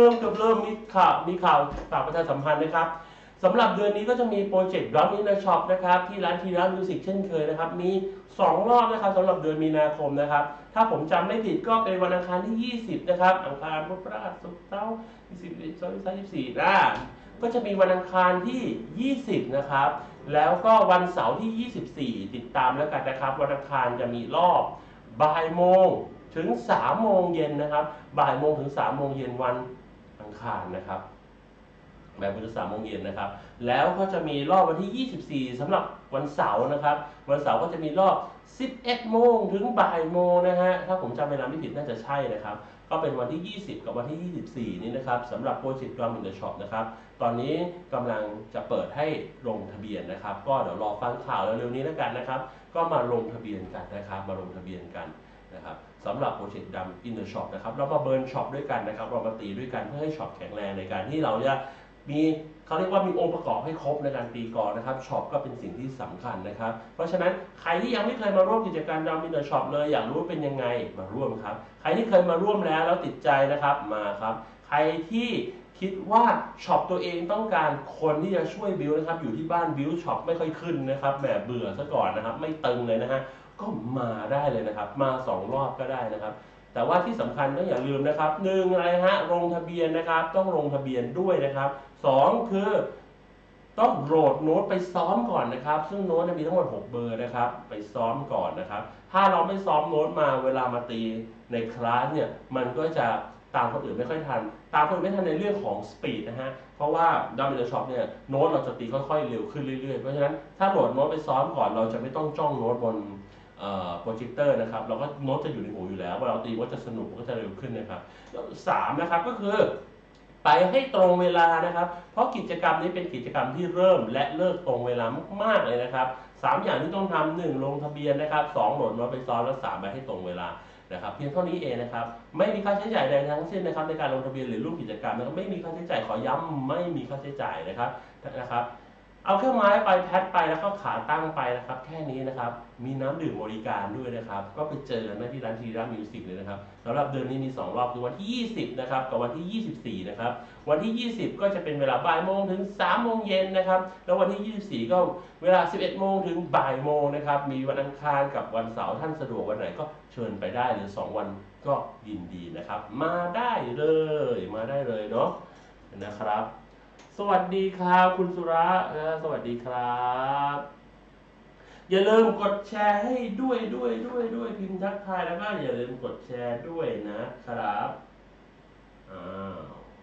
ริ่มเกือบเริ่มมีข่าวมีข่าวฝากประชาสัมพันธ์นะครับสำหรับเดือนนี้ก็จะมีโปรเจกต์ Drum in the Shop นะครับที่ร้านทีร้านมิวสิกเช่นเคยนะครับมีสองรอบนะครับสำหรับเดือนมีนาคมนะครับถ้าผมจำไม่ผิดก็เป็นวันอังคารที่ยี่สิบนะครับอังคารพุธพฤหัสศุกร์เสาร์ยี่สิบ ยี่สิบสอง ยี่สิบสาม ยี่สิบสี่นะก็จะมีวันอังคารที่ยี่สิบนะครับแล้วก็วันเสาร์ที่ยี่สิบสี่ติดตามแล้วกันนะครับวันอังคารจะมีรอบบ่ายโมงถึงสามโมงเย็นนะครับบ่ายโมงถึงสามโมงเย็นวันอังคารนะครับบ่ายโมงถึงสามโมงเย็นนะครับแล้วก็จะมีรอบวันที่ยี่สิบสี่สำหรับวันเสาร์นะครับวันเสาร์ก็จะมีรอบสิบเอ็ดโมงถึงบ่ายโมงนะฮะถ้าผมจำเวลาไม่ผิดน่าจะใช่นะครับก็เป็นวันที่ยี่สิบกับวันที่ยี่สิบสี่นี้นะครับสำหรับโปรเจกต์ Drum in the Shop นะครับตอนนี้กำลังจะเปิดให้ลงทะเบียนนะครับก็เดี๋ยวรอฟังข่าวเร็วๆนี้แล้วกันนะครับก็มาลงทะเบียนกันนะครับมาลงทะเบียนกันนะครับสำหรับโปรเจกต์ Drum in the Shop นะครับเรามาเบิร์นช็อปด้วยกันนะครับเรามาตีด้วยกันเพื่อให้ช็อปแข็งแรงในการที่เราจะมีเขาเรียกว่ามีองค์ประกอบให้ครบในการตีกลองนะครับช็อปก็เป็นสิ่งที่สำคัญนะครับเพราะฉะนั้นใครที่ยังไม่เคยมาร่วมกิจกรรม Drum in the Shop เลยอยากรู้ว่าเป็นยังไงมาร่วมครับใครที่เคยมาร่วมแล้วแล้วติดใจนะครับมาครับใครที่คิดว่าช็อปตัวเองต้องการคนที่จะช่วยบิวนะครับอยู่ที่บ้านบิวช็อปไม่ค่อยขึ้นนะครับแหมเบื่อซะก่อนนะครับไม่ตึงเลยนะฮะก็มาได้เลยนะครับมาสองรอบก็ได้นะครับแต่ว่าที่สำคัญต้องอย่าลืมนะครับหนึ่งอะไรฮะลงทะเบียนนะครับต้องลงทะเบียนด้วยนะครับสองคือต้องโหลดโน้ตไปซ้อมก่อนนะครับซึ่งโน้ตมีทั้งหมดหกเบอร์นะครับไปซ้อมก่อนนะครับถ้าเราไม่ซ้อมโน้ตมาเวลามาตีในคลาสเนี่ยมันก็จะตามคนอื่นไม่ค่อยทันตามคนอื่นไม่ทันในเรื่องของสปีดนะฮะเพราะว่าDrum in the Shopเนี่ยโน้ตเราจะตีค่อยๆเร็วขึ้นเรื่อยๆเพราะฉะนั้นถ้าโหลดโน้ตไปซ้อมก่อนเราจะไม่ต้องจ้องโน้ตบนโปรเจคเตอร์นะครับเราก็โน้ตจะอยู่ในหูอยู่แล้วเวลาเราตีก็จะสนุกก็จะเร็วขึ้นนะครับสามนะครับก็คือไปให้ตรงเวลานะครับเพราะกิจกรรมนี้เป็นกิจกรรมที่เริ่มและเลิกตรงเวลามากๆเลยนะครับสามอย่างที่ต้องทำหนึ่งลงทะเบียนนะครับสองโหลดโน้ตไปซ้อมและสามไปให้ตรงเวลานะครับเพียงเท่านี้เองนะครับไม่มีค่าใช้จ่ายใดทั้งสิ้นนะครับในการลงทะเบียนหรือร่วมกิจกรรมนะครับไม่มีค่าใช้จ่ายขอย้ำไม่มีค่าใช้จ่ายนะครับนะครับเอาเครื่องไม้ไปแพดไปแล้วก็ขาตั้งไปนะครับแค่นี้นะครับมีน้ำดื่มบริการด้วยนะครับก็ไปเจอกันที่ร้านทีร้านมิวสิกเลยนะครับสำหรับเดือนนี้มีสองรอบคือวันที่ยี่สิบนะครับกับวันที่ยี่สิบสี่นะครับวันที่ยี่สิบก็จะเป็นเวลาบ่ายโมงถึงสามโมงเย็นนะครับแล้ววันที่ยี่สิบสี่ก็เวลาสิบเอ็ดโมงถึงบ่ายโมงนะครับมีวันอังคารกับวันเสาร์ท่านสะดวกวันไหนก็เชิญไปได้หรือสองวันก็ยินดีนะครับมาได้เลยมาได้เลยเนาะนะครับสวัสดีครับคุณสุระสวัสดีครับอย่าลืมกดแชร์ให้ด้วยด้วยด้วยด้วยพิมพ์ทักทายแล้วก็อย่าลืมกดแชร์ด้วยนะครับอ้าว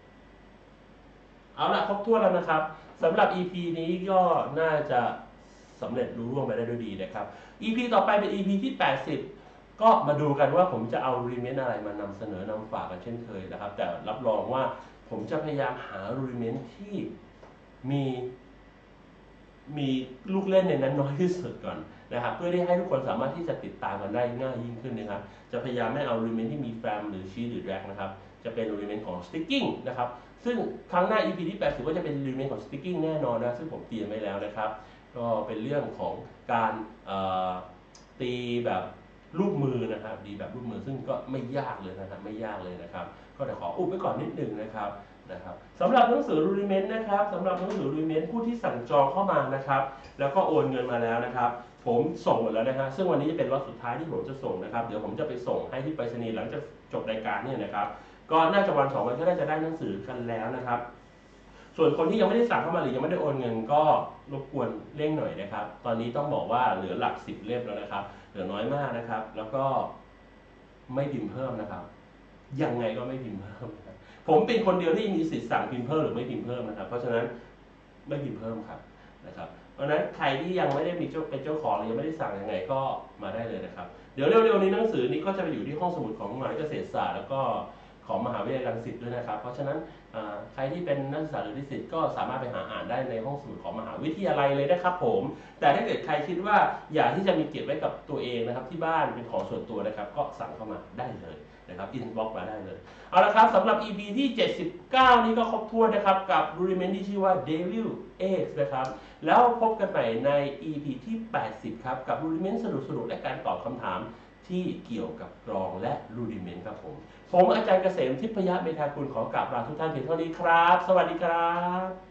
เอาละครบถ้วนแล้วนะครับสำหรับ อี พี นี้ก็น่าจะสำเร็จรุ่ร่วงไปได้ด้วยดีนะครับ อี พี ต่อไปเป็น อี พี ที่แปดสิบก็มาดูกันว่าผมจะเอารีเมนต์อะไรมานำเสนอนำฝากกันเช่นเคยนะครับแต่รับรองว่าผมจะพยายามหารีเมนต์ที่มีมีลูกเล่นในนั้นน้อยที่สุดก่อนนะครับเพื่อที่ให้ทุกคนสามารถที่จะติดตามกันได้ง่ายยิ่งขึ้นนะครับจะพยายามไม่เอารีเมนต์ที่มีแฟมหรือชีหรือแดร็กนะครับจะเป็นรีเมนต์ของสติ๊กกิ้งนะครับซึ่งครั้งหน้า อี พี ที่แปดสิบก็จะเป็นรีเมนต์ของสติ๊กกิ้งแน่นอนนะซึ่งผมเตรียมไว้แล้วนะครับก็เป็นเรื่องของการตีแบบรูปมือนะครับดีแบบรูปมือซึ่งก็ไม่ยากเลยนะครับไม่ยากเลยนะครับก็จะขออุบไว้ก่อนนิดหนึ่งนะครับนะครับสำหรับหนังสือรูดิเมนต์นะครับสำหรับหนังสือรูดิเมนต์ผู้ที่สั่งจองเข้ามานะครับแล้วก็โอนเงินมาแล้วนะครับผมส่งหมดแล้วนะฮะซึ่งวันนี้จะเป็นล็อตสุดท้ายที่ผมจะส่งนะครับเดี๋ยวผมจะไปส่งให้ที่ไปรษณีย์หลังจากจบรายการเนี่ยนะครับก็น่าจะวันสองวันก็น่าจะได้หนังสือกันแล้วนะครับส่วนคนที่ยังไม่ได้สั่งเข้ามาหรือยังไม่ได้โอนเงินก็รบกวนเร่งหน่อยนะครับตอนนี้ต้องบอกว่าเหลือหลักสิบเล่มแล้วนะครับเหลือน้อยมากนะครับแล้วก็ไม่พิมพ์เพิ่มนะครับยังไงก็ไม่พิมพ์เพิ่มผมเป็นคนเดียวที่มีสิทธิ์สั่งพิมพ์เพิ่มหรือไม่พิมพ์เพิ่มนะครับเพราะฉะนั้นไม่พิมพ์เพิ่มครับนะครับเพราะฉะนั้นใครที่ยังไม่ได้มีเจ้าเป็นเจ้าของหรือยังไม่ได้สั่งยังไงก็มาได้เลยนะครับเดี๋ยวเร็วๆนี้หนังสือนี้ก็จะไปอยู่ที่ห้องสมุดของมหาวิทยาลัยเกษตรศาสตร์แล้วก็ของมหาวิทยาลัยรังสิตด้วยนะครับเพราะฉะนั้นใครที่เป็นนักศึกษาหรือนิสิตก็สามารถไปหาอ่านได้ในห้องสมุดของมหาวิทยาลัยเลยนะครับผมแต่ถ้าเกิดใครคิดว่าอยากที่จะมีเก็บไว้กับตัวเองนะครับที่บ้านเป็นของส่วนตัวนะครับก็สั่งเข้ามาได้เลยนะครับอินบ็อกซ์มาได้เลยเอาละครับสำหรับ อี พี ที่เจ็ดสิบเก้านี้ก็ครบถ้วนนะครับกับรูดิเมนต์ที่ชื่อว่า Devil X นะครับแล้วพบกันใหม่ใน อี พี ที่แปดสิบครับกับรูดิเมนต์สนุกๆและการตอบคำถามเที่เกี่ยวกับกลองและรูดิเมนต์ครับผมผมอาจารย์เกษมทิพยเมธากุลขอกราบลาทุกท่านเพียงเท่านี้ครับสวัสดีครับ